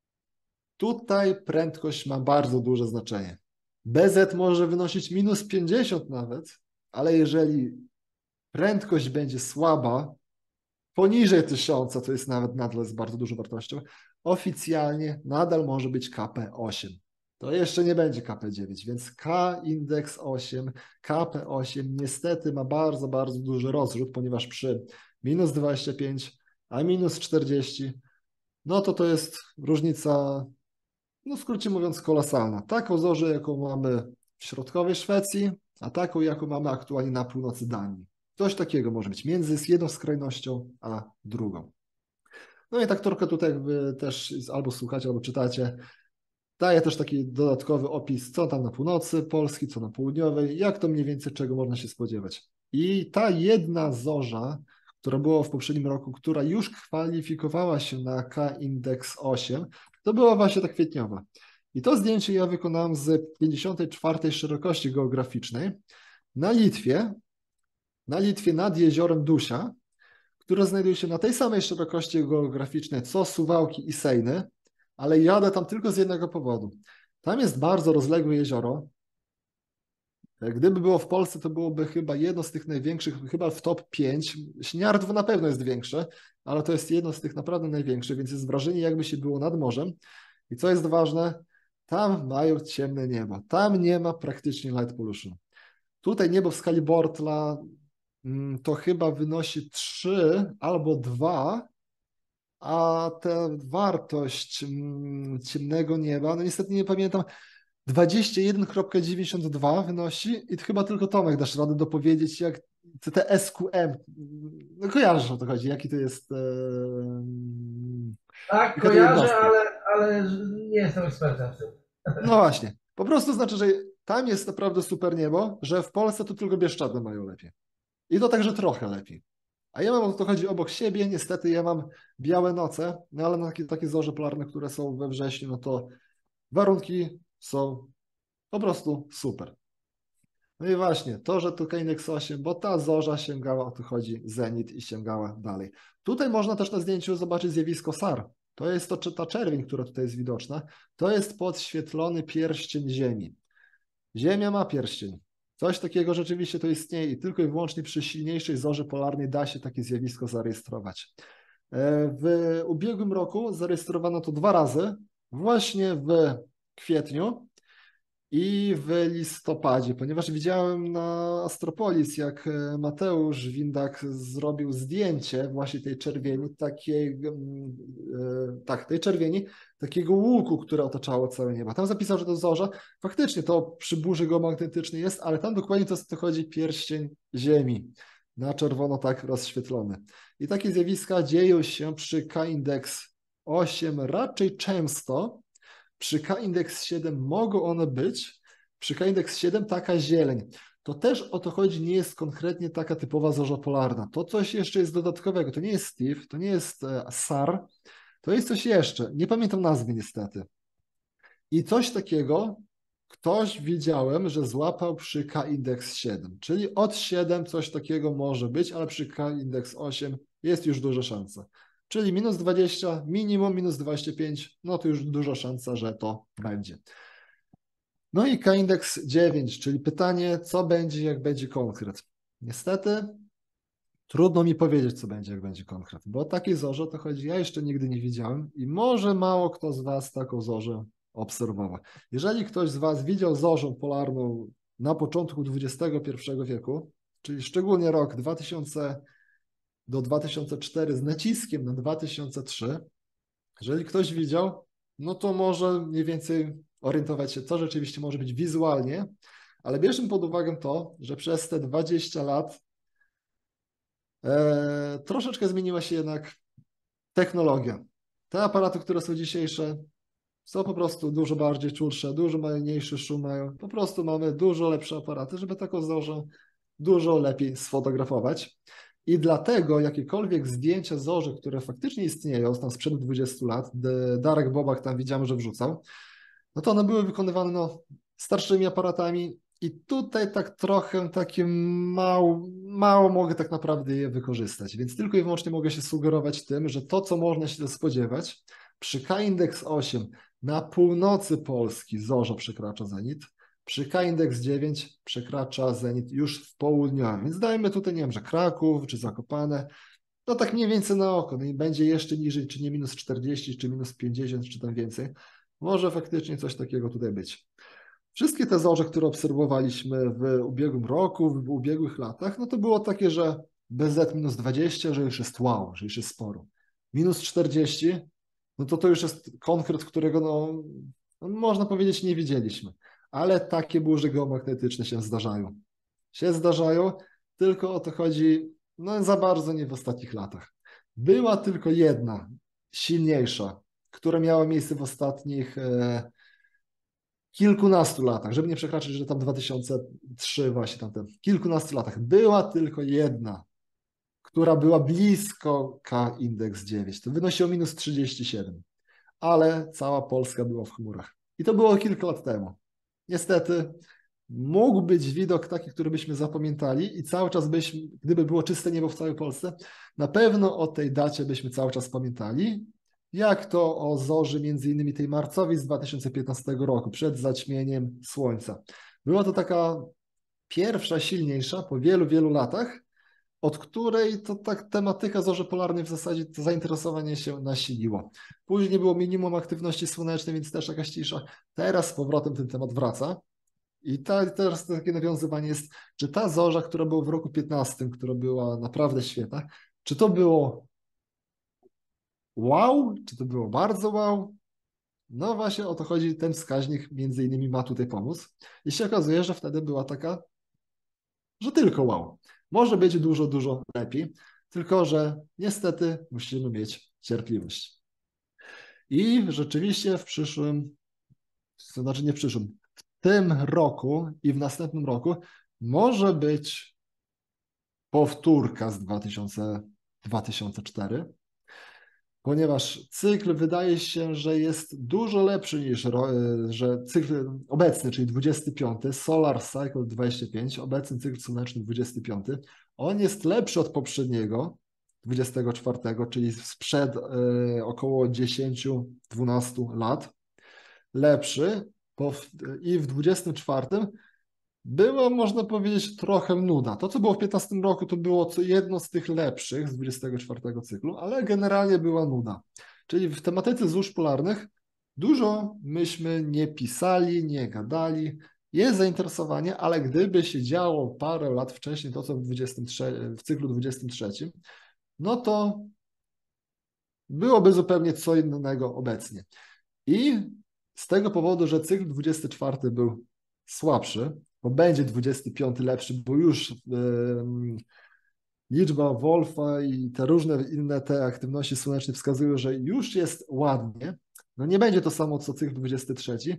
tutaj prędkość ma bardzo duże znaczenie. BZ może wynosić minus 50 nawet, ale jeżeli prędkość będzie słaba, poniżej 1000, to jest nadal jest bardzo dużą wartością, oficjalnie nadal może być KP8. To jeszcze nie będzie KP9, więc K-indeks 8, KP8 niestety ma bardzo, bardzo duży rozrzut, ponieważ przy minus 25, a minus 40, no to jest różnica, no w skrócie mówiąc, kolosalna. Taką zorzę, jaką mamy w środkowej Szwecji, a taką, jaką mamy aktualnie na północy Danii. Coś takiego może być między jedną skrajnością a drugą. No i tak trochę tutaj jakby też albo słuchacie, albo czytacie, daje też taki dodatkowy opis, co tam na północy Polski, co na południowej, jak to mniej więcej czego można się spodziewać. I ta jedna zorza, która była w poprzednim roku, która już kwalifikowała się na K-indeks 8, to była właśnie ta kwietniowa. I to zdjęcie ja wykonałem z 54. szerokości geograficznej na Litwie nad jeziorem Dusia, które znajduje się na tej samej szerokości geograficznej co Suwałki i Sejny, ale jadę tam tylko z jednego powodu. Tam jest bardzo rozległe jezioro. Gdyby było w Polsce, to byłoby chyba jedno z tych największych, chyba w top 5. Śniardwo na pewno jest większe, ale to jest jedno z tych naprawdę największych, więc jest wrażenie, jakby się było nad morzem. I co jest ważne, tam mają ciemne niebo. Tam nie ma praktycznie light pollution. Tutaj niebo w skali Bortla to chyba wynosi 3 albo 2, a ta wartość ciemnego nieba, no niestety nie pamiętam, 21,92 wynosi i chyba tylko Tomek dasz radę dopowiedzieć, jak te SQM, no kojarzysz o to chodzi, jaki to jest... Tak, jaka to kojarzę, jednostka. ale nie jestem ekspertem w tym. No właśnie, po prostu znaczy, że tam jest naprawdę super niebo, że w Polsce to tylko Bieszczady mają lepiej. I to także trochę lepiej. A ja mam, o to chodzi obok siebie, niestety ja mam białe noce, no ale na takie zorze polarne, które są we wrześniu, no to warunki są po prostu super. No i właśnie, to, że tu K-indeks 8, bo ta zorza sięgała, o to chodzi, zenit i sięgała dalej. Tutaj można też na zdjęciu zobaczyć zjawisko SAR. To jest ta czerwień, która tutaj jest widoczna. To jest podświetlony pierścień Ziemi. Ziemia ma pierścień. Coś takiego rzeczywiście to istnieje i tylko i wyłącznie przy silniejszej zorze polarnej da się takie zjawisko zarejestrować. W ubiegłym roku zarejestrowano to 2 razy, właśnie w kwietniu i w listopadzie, ponieważ widziałem na Astropolis, jak Mateusz Windak zrobił zdjęcie właśnie tej czerwieni, tej czerwieni, takiego łuku, które otaczało całe niebo. Tam zapisał, że to zorza. Faktycznie to przy burzy geomagnetycznej jest, ale tam dokładnie to chodzi pierścień Ziemi, na czerwono tak rozświetlony. I takie zjawiska dzieją się przy K-indeks 8 raczej często. Przy K-indeks 7 mogą one być. Przy K-indeks 7 taka zieleń. to też o to chodzi, nie jest konkretnie taka typowa zorza polarna. To coś jeszcze jest dodatkowego. To nie jest Steve, to nie jest SAR, to jest coś jeszcze. Nie pamiętam nazwy niestety. I coś takiego ktoś widziałem, że złapał przy K-indeks 7, czyli od 7 coś takiego może być, ale przy K-indeks 8 jest już duża szansa. Czyli minus 20, minimum minus 25, no to już duża szansa, że to będzie. No i K-indeks 9, czyli pytanie, co będzie, jak będzie konkret. Niestety trudno mi powiedzieć, co będzie, jak będzie konkret, bo o takiej zorze to chodzi, ja jeszcze nigdy nie widziałem i może mało kto z Was taką zorzę obserwował. Jeżeli ktoś z Was widział zorzę polarną na początku XXI wieku, czyli szczególnie rok 2000 do 2004 z naciskiem na 2003, jeżeli ktoś widział, no to może mniej więcej orientować się, co rzeczywiście może być wizualnie, ale bierzmy pod uwagę to, że przez te 20 lat troszeczkę zmieniła się jednak technologia. Te aparaty, które są dzisiejsze, są po prostu dużo bardziej czulsze, dużo mniejszy szum mają. Po prostu mamy dużo lepsze aparaty, żeby taką zorzę dużo lepiej sfotografować. I dlatego jakiekolwiek zdjęcia zorzy, które faktycznie istnieją, tam sprzed 20 lat, Darek Bobak tam widziałem, że wrzucał, no to one były wykonywane starszymi aparatami i tutaj tak trochę takie mało mogę tak naprawdę je wykorzystać, więc tylko i wyłącznie mogę się sugerować tym, że to, co można się spodziewać, przy K-indeks 8 na północy Polski zorza przekracza zenit, przy K-indeks 9 przekracza zenit już w południowym, więc dajmy tutaj, nie wiem, że Kraków czy Zakopane, no tak mniej więcej na oko, no i będzie jeszcze niżej, czy nie minus 40, czy minus 50, czy tam więcej. Może faktycznie coś takiego tutaj być. Wszystkie te zorze, które obserwowaliśmy w ubiegłym roku, w ubiegłych latach, no to było takie, że BZ minus 20, że już jest wow, że już jest sporo. Minus 40, no to już jest konkret, którego no można powiedzieć nie widzieliśmy. Ale takie burze geomagnetyczne się zdarzają. Tylko o to chodzi no za bardzo nie w ostatnich latach. Była tylko jedna silniejsza, która miała miejsce w ostatnich kilkunastu latach, żeby nie przekraczać, że tam 2003 właśnie tamten, kilkunastu latach. Była tylko jedna, która była blisko K-indeks 9. To wynosiło minus 37, ale cała Polska była w chmurach. I to było kilka lat temu. Niestety mógł być widok taki, który byśmy zapamiętali i cały czas gdyby było czyste niebo w całej Polsce, na pewno o tej dacie byśmy cały czas pamiętali, jak to o zorzy między innymi tej marcowej z 2015 roku, przed zaćmieniem słońca. Była to taka pierwsza, silniejsza po wielu, wielu latach, od której to tak tematyka zorzy polarnej w zasadzie to zainteresowanie się nasiliło. Później było minimum aktywności słonecznej, więc też jakaś cisza. Teraz z powrotem ten temat wraca. I teraz takie nawiązywanie jest, czy ta zorza, która była w roku 15, która była naprawdę świetna, czy to było wow, czy to było bardzo wow? No właśnie o to chodzi, ten wskaźnik między innymi ma tutaj pomóc. I się okazuje, że wtedy była taka, że tylko wow. Może być dużo, dużo lepiej, tylko że niestety musimy mieć cierpliwość. I rzeczywiście w przyszłym, to znaczy nie w przyszłym, w tym roku i w następnym roku może być powtórka z 2004, ponieważ cykl wydaje się, że jest dużo lepszy niż że cykl obecny, czyli 25, Solar Cycle 25, obecny cykl słoneczny 25, on jest lepszy od poprzedniego, 24, czyli sprzed około 10-12 lat, lepszy i w 24 była, można powiedzieć, trochę nuda. To, co było w 15 roku, to było jedno z tych lepszych z 24 cyklu, ale generalnie była nuda. Czyli w tematyce zórz polarnych dużo myśmy nie pisali, nie gadali. Jest zainteresowanie, ale gdyby się działo parę lat wcześniej, to co w cyklu 23, no to byłoby zupełnie co innego obecnie. I z tego powodu, że cykl 24 był słabszy, bo będzie 25 lepszy, bo już liczba Wolfa i te różne inne te aktywności słoneczne wskazują, że już jest ładnie. No nie będzie to samo co cykl 23,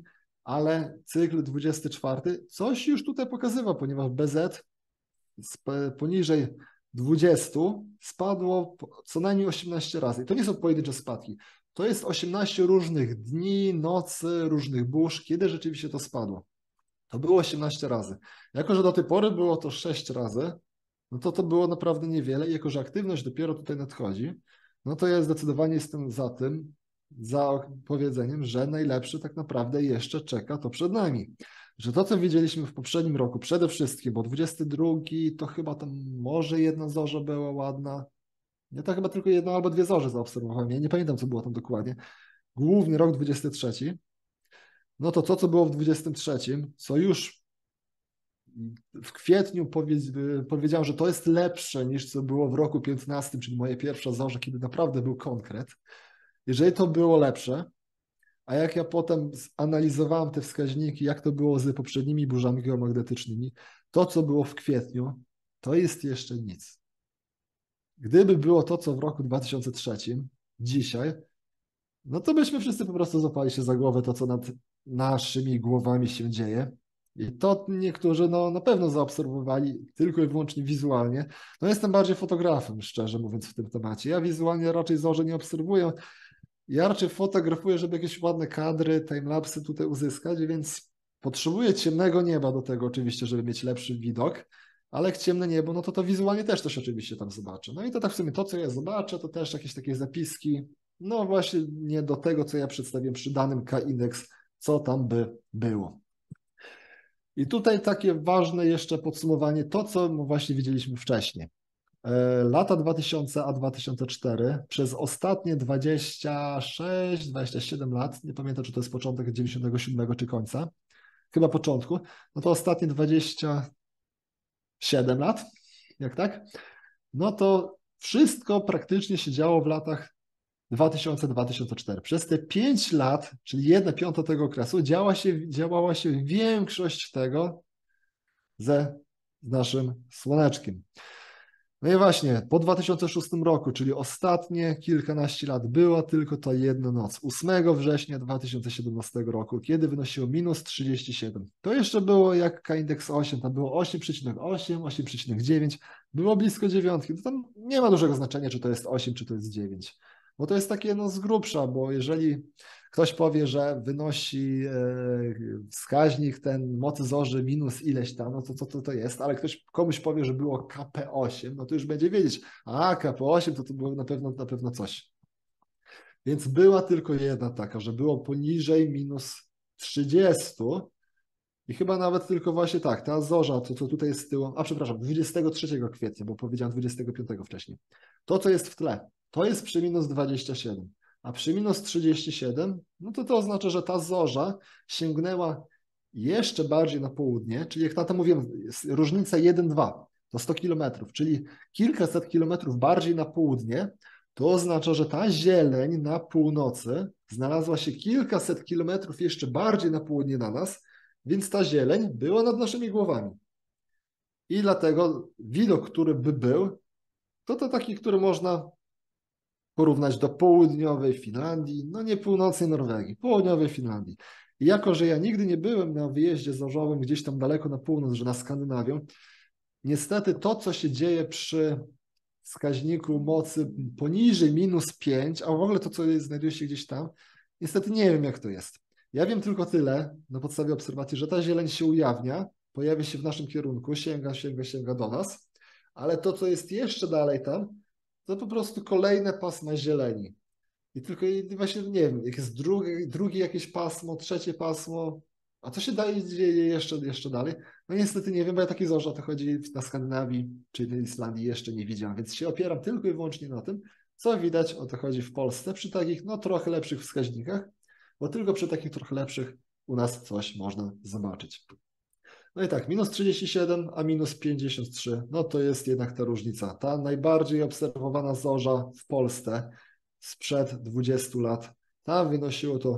ale cykl 24 coś już tutaj pokazywał, ponieważ BZ poniżej 20 spadło co najmniej 18 razy. I to nie są pojedyncze spadki. To jest 18 różnych dni, nocy, różnych burz, kiedy rzeczywiście to spadło. To było 18 razy. Jako że do tej pory było to 6 razy, no to było naprawdę niewiele. I jako że aktywność dopiero tutaj nadchodzi, no to ja zdecydowanie jestem za powiedzeniem, że najlepszy tak naprawdę jeszcze czeka to przed nami. Że to, co widzieliśmy w poprzednim roku, przede wszystkim, bo 22 to chyba tam może jedna zorza była ładna. Ja to chyba tylko jedna albo dwie zorze zaobserwowałem. Ja nie pamiętam, co było tam dokładnie. Głównie rok 23. No to, co było w 23, co już w kwietniu powiedziałem, że to jest lepsze niż co było w roku 15, czyli moja pierwsza zorza, kiedy naprawdę był konkret. Jeżeli to było lepsze, a jak ja potem analizowałem te wskaźniki, jak to było z poprzednimi burzami geomagnetycznymi, to, co było w kwietniu, to jest jeszcze nic. Gdyby było to, co w roku 2003, dzisiaj, no to byśmy wszyscy po prostu złapali się za głowę to, co nad naszymi głowami się dzieje. I to niektórzy na pewno zaobserwowali tylko i wyłącznie wizualnie. No jestem bardziej fotografem, szczerze mówiąc, w tym temacie. Ja wizualnie raczej zorze nie obserwuję. Ja raczej fotografuję, żeby jakieś ładne kadry, timelapsy tutaj uzyskać, więc potrzebuję ciemnego nieba do tego oczywiście, żeby mieć lepszy widok, ale jak ciemne niebo, no to wizualnie też coś oczywiście tam zobaczę. No i to tak w sumie to, co ja zobaczę, to też jakieś takie zapiski, no właśnie nie do tego, co ja przedstawiłem przy danym K-indeks, co tam by było. I tutaj takie ważne jeszcze podsumowanie, to co właśnie widzieliśmy wcześniej. Lata 2000 a 2004 przez ostatnie 26-27 lat, nie pamiętam, czy to jest początek 97 czy końca, chyba początku, no to ostatnie 27 lat, jak tak, no to wszystko praktycznie się działo w latach 2000-2004. Przez te 5 lat, czyli 1/5 tego okresu, działała się większość tego ze naszym Słoneczkiem. No i właśnie, po 2006 roku, czyli ostatnie kilkanaście lat, była tylko ta jedna noc, 8 września 2017 roku, kiedy wynosiło -37. To jeszcze było jak K-indeks 8, tam było 8,8, 8,9, było blisko 9. To tam nie ma dużego znaczenia, czy to jest 8, czy to jest 9. Bo to jest takie z grubsza, bo jeżeli ktoś powie, że wynosi wskaźnik ten mocy zorzy minus ileś tam, no to co to jest, ale ktoś komuś powie, że było KP8, no to już będzie wiedzieć, a KP8 to było na pewno coś. Więc była tylko jedna taka, że było poniżej -30 i chyba nawet tylko właśnie tak, ta zorza, to co tutaj jest z tyłu, a przepraszam, 23 kwietnia, bo powiedziałem 25 wcześniej. To, co jest w tle, to jest przy -27. A przy -37, no to oznacza, że ta zorza sięgnęła jeszcze bardziej na południe, czyli jak na to mówiłem, różnica 1-2, to 100 kilometrów, czyli kilkaset kilometrów bardziej na południe, to oznacza, że ta zieleń na północy znalazła się kilkaset kilometrów jeszcze bardziej na południe na nas, więc ta zieleń była nad naszymi głowami. I dlatego widok, który by był, to taki, który można porównać do południowej Finlandii, no nie północnej Norwegii, południowej Finlandii. I jako, że ja nigdy nie byłem na wyjeździe zorzowym gdzieś tam daleko na północ, że na Skandynawię, niestety to, co się dzieje przy wskaźniku mocy poniżej -5, a w ogóle to, co znajduje się gdzieś tam, niestety nie wiem, jak to jest. Ja wiem tylko tyle, na podstawie obserwacji, że ta zieleń się ujawnia, pojawia się w naszym kierunku, sięga do nas, ale to, co jest jeszcze dalej tam, to po prostu kolejne pasma zieleni. I tylko właśnie nie wiem, jak jest drugie jakieś pasmo, trzecie pasmo, a co się dzieje jeszcze dalej? No niestety nie wiem, bo ja takiej zorze o to chodzi na Skandynawii czy na Islandii jeszcze nie widziałem, więc się opieram tylko i wyłącznie na tym, co widać o to chodzi w Polsce przy takich trochę lepszych wskaźnikach, bo tylko przy takich trochę lepszych u nas coś można zobaczyć. No i tak, -37, a -53, no to jest jednak ta różnica. Ta najbardziej obserwowana zorza w Polsce sprzed 20 lat, ta wynosiło to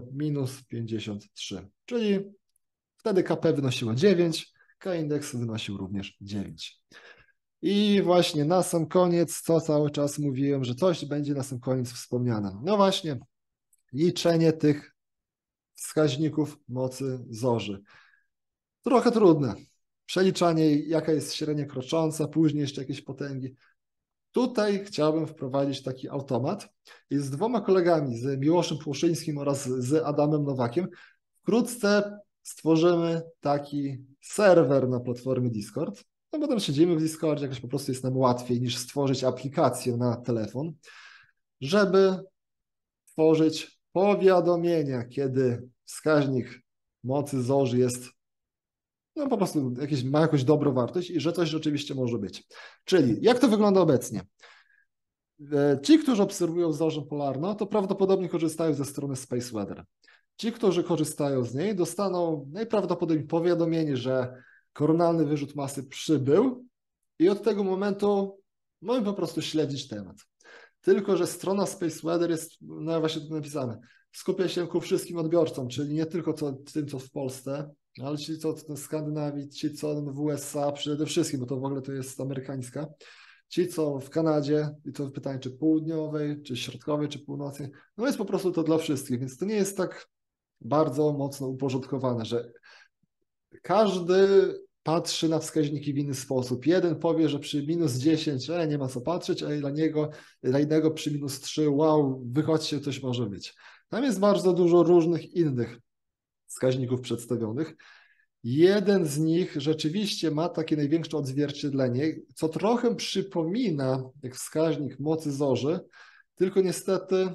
-53, czyli wtedy KP wynosiło 9, K-indeks wynosił również 9. I właśnie na sam koniec, co cały czas mówiłem, że coś będzie na sam koniec wspomniane. No właśnie, liczenie tych wskaźników mocy zorzy. Trochę trudne. Przeliczanie, jaka jest średnia krocząca, później jeszcze jakieś potęgi. Tutaj chciałbym wprowadzić taki automat i z dwoma kolegami, z Miłoszem Płoszyńskim oraz z Adamem Nowakiem, wkrótce stworzymy taki serwer na platformie Discord. No potem siedzimy w Discordzie, jakoś po prostu jest nam łatwiej niż stworzyć aplikację na telefon, żeby tworzyć powiadomienia, kiedy wskaźnik mocy zorzy jest, no po prostu ma jakąś dobrą wartość i że coś rzeczywiście może być. Czyli jak to wygląda obecnie? Ci, którzy obserwują zorzę polarną, to prawdopodobnie korzystają ze strony Space Weather. Ci, którzy korzystają z niej, dostaną najprawdopodobniej powiadomienie, że koronalny wyrzut masy przybył i od tego momentu mamy po prostu śledzić temat. Tylko że strona Space Weather jest, no właśnie tu napisane, skupia się ku wszystkim odbiorcom, czyli nie tylko tym, co w Polsce, ale ci, co w Skandynawii, ci, co w USA przede wszystkim, bo to w ogóle to jest amerykańska, ci, co w Kanadzie, i to pytanie, czy południowej, czy środkowej, czy północnej, no jest po prostu to dla wszystkich, więc to nie jest tak bardzo mocno uporządkowane, że każdy patrzy na wskaźniki w inny sposób. Jeden powie, że przy -10 nie ma co patrzeć, a dla innego przy -3 wow, wychodźcie, coś może być. Tam jest bardzo dużo różnych innych wskaźników przedstawionych. Jeden z nich rzeczywiście ma takie największe odzwierciedlenie, co trochę przypomina jak wskaźnik mocy zorzy, tylko niestety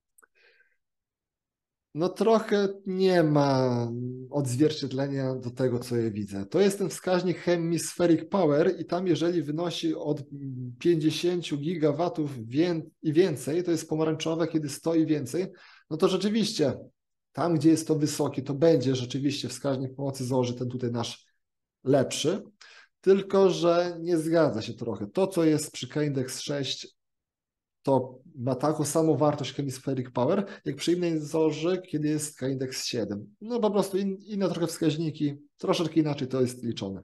no trochę nie ma odzwierciedlenia do tego, co ja widzę. To jest ten wskaźnik Hemispheric Power i tam jeżeli wynosi od 50 gigawatów i więcej, to jest pomarańczowe, kiedy stoi więcej, no to rzeczywiście tam, gdzie jest to wysokie, to będzie rzeczywiście wskaźnik mocy zorzy, ten tutaj nasz lepszy, tylko że nie zgadza się trochę. To, co jest przy K-index 6, to ma taką samą wartość Hemispheric Power, jak przy innej zorzy, kiedy jest K-index 7. No po prostu inne trochę wskaźniki, troszeczkę inaczej to jest liczone.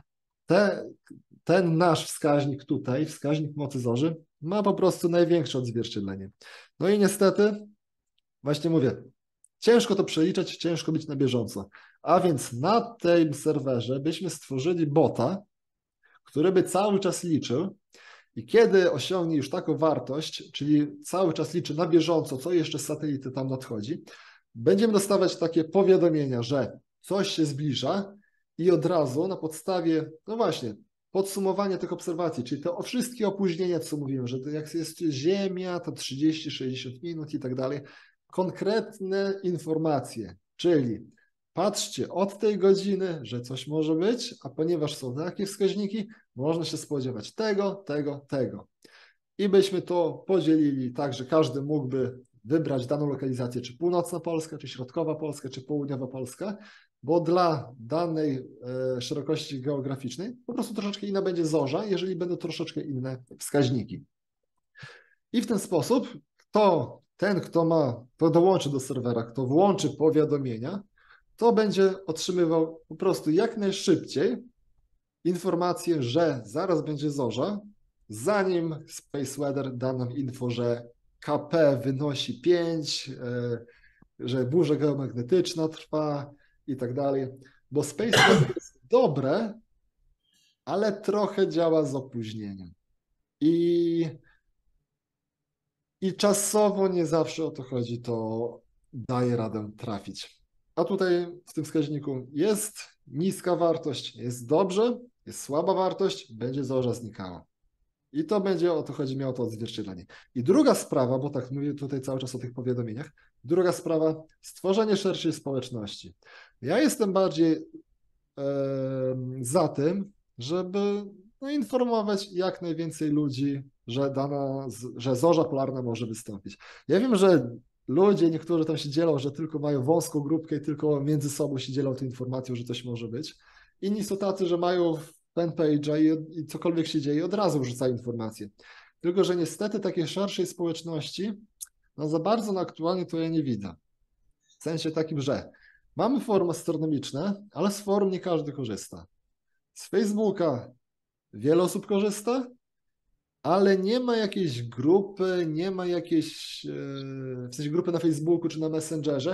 Ten nasz wskaźnik tutaj, wskaźnik mocy zorzy, ma po prostu największe odzwierciedlenie. No i niestety, właśnie mówię, ciężko to przeliczać, ciężko być na bieżąco. A więc na tym serwerze byśmy stworzyli bota, który by cały czas liczył i kiedy osiągnie już taką wartość, czyli cały czas liczy na bieżąco, co jeszcze z satelity tam nadchodzi, będziemy dostawać takie powiadomienia, że coś się zbliża i od razu na podstawie, no właśnie, podsumowania tych obserwacji, czyli to wszystkie opóźnienia, co mówiłem, że to jak jest Ziemia, to 30-60 minut i tak dalej, konkretne informacje, czyli patrzcie od tej godziny, że coś może być, a ponieważ są takie wskaźniki, można się spodziewać tego. I byśmy to podzielili tak, że każdy mógłby wybrać daną lokalizację, czy północna Polska, czy środkowa Polska, czy południowa Polska, bo dla danej szerokości geograficznej po prostu troszeczkę inna będzie zorza, jeżeli będą troszeczkę inne wskaźniki. I w ten sposób ten, kto dołączy do serwera, kto włączy powiadomienia, to będzie otrzymywał po prostu jak najszybciej informację, że zaraz będzie zorza, zanim Space Weather da nam info, że KP wynosi 5, że burza geomagnetyczna trwa i tak dalej, bo Space Weather jest dobre, ale trochę działa z opóźnieniem. I czasowo nie zawsze o to chodzi, to daje radę trafić. A tutaj w tym wskaźniku jest niska wartość, jest dobrze, jest słaba wartość, będzie zorza znikała. I to będzie, o to chodzi, miało to odzwierciedlenie. I druga sprawa, bo tak mówię tutaj cały czas o tych powiadomieniach, druga sprawa, stworzenie szerszej społeczności. Ja jestem bardziej za tym, żeby informować jak najwięcej ludzi, że zorza polarna może wystąpić. Ja wiem, że ludzie, niektórzy tam się dzielą, że tylko mają wąską grupkę i tylko między sobą się dzielą tą informacją, że coś może być. Inni są tacy, że mają fanpage'a i cokolwiek się dzieje, od razu wrzucają informacje. Tylko że niestety takiej szerszej społeczności, no za bardzo aktualnie to ja nie widzę. W sensie takim, że mamy forum astronomiczne, ale z forum nie każdy korzysta. Z Facebooka wiele osób korzysta, ale nie ma jakiejś grupy, nie ma jakiejś, w sensie grupy na Facebooku czy na Messengerze,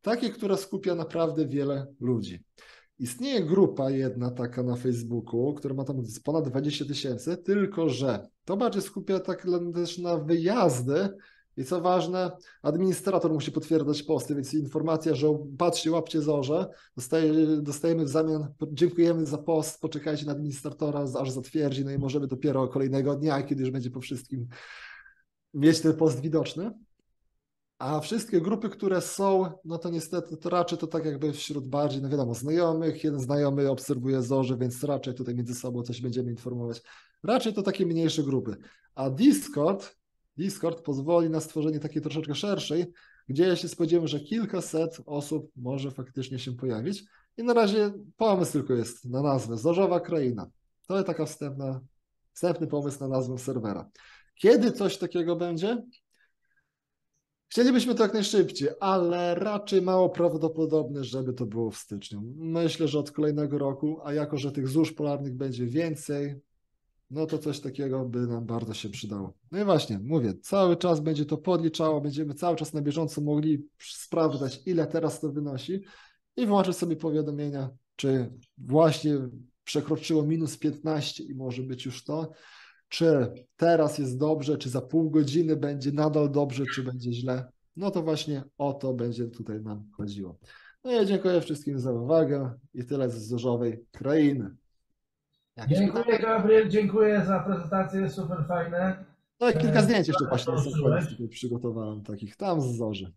takie, które skupia naprawdę wiele ludzi. Istnieje grupa jedna taka na Facebooku, która ma tam ponad 20 000, tylko że to bardziej skupia tak też na wyjazdy i co ważne, administrator musi potwierdzać posty, więc informacja, że patrzcie, łapcie zorze, dostajemy w zamian, dziękujemy za post, poczekajcie na administratora, aż zatwierdzi, no i możemy dopiero kolejnego dnia, kiedy już będzie po wszystkim mieć ten post widoczny. A wszystkie grupy, które są, no to niestety to raczej to tak jakby wśród bardziej, no wiadomo, znajomych, jeden znajomy obserwuje zorze, więc raczej tutaj między sobą coś będziemy informować. Raczej to takie mniejsze grupy. A Discord pozwoli na stworzenie takiej troszeczkę szerszej, gdzie ja się spodziewam, że kilkaset osób może faktycznie się pojawić. I na razie pomysł tylko jest na nazwę Zorzowa Kraina. To jest taka wstępny pomysł na nazwę serwera. Kiedy coś takiego będzie? Chcielibyśmy to jak najszybciej, ale raczej mało prawdopodobne, żeby to było w styczniu. Myślę, że od kolejnego roku, a jako, że tych zórz polarnych będzie więcej, no to coś takiego by nam bardzo się przydało. No i właśnie, mówię, cały czas będzie to podliczało, będziemy cały czas na bieżąco mogli sprawdzać, ile teraz to wynosi i wyłączyć sobie powiadomienia, czy właśnie przekroczyło -15 i może być już to, czy teraz jest dobrze, czy za pół godziny będzie nadal dobrze, czy będzie źle. No to właśnie o to będzie tutaj nam chodziło. No i dziękuję wszystkim za uwagę i tyle z Zorzowej Krainy. Dziękuję, Gabriel, dziękuję za prezentację, super fajne. No i kilka zdjęć jeszcze Bardzo właśnie poruszyłeś. tutaj przygotowałem, takich tam z Zorzy.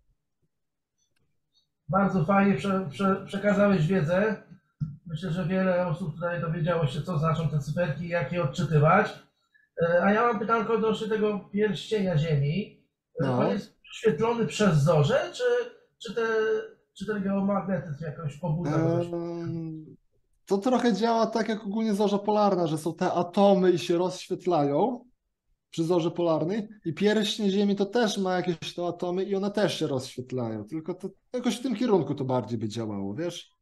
Bardzo fajnie przekazałeś wiedzę. Myślę, że wiele osób tutaj dowiedziało się, co znaczą te cyferki i jak je odczytywać. A ja mam pytanko odnośnie tego pierścienia Ziemi. No. On jest świetlony przez zorze, czy ten geomagnetyzm jakoś pobudza go? To trochę działa tak jak ogólnie zorza polarna, że są te atomy i się rozświetlają przy zorze polarnej i pierścień Ziemi to też ma jakieś te atomy i one też się rozświetlają, tylko to jakoś w tym kierunku to bardziej by działało, wiesz?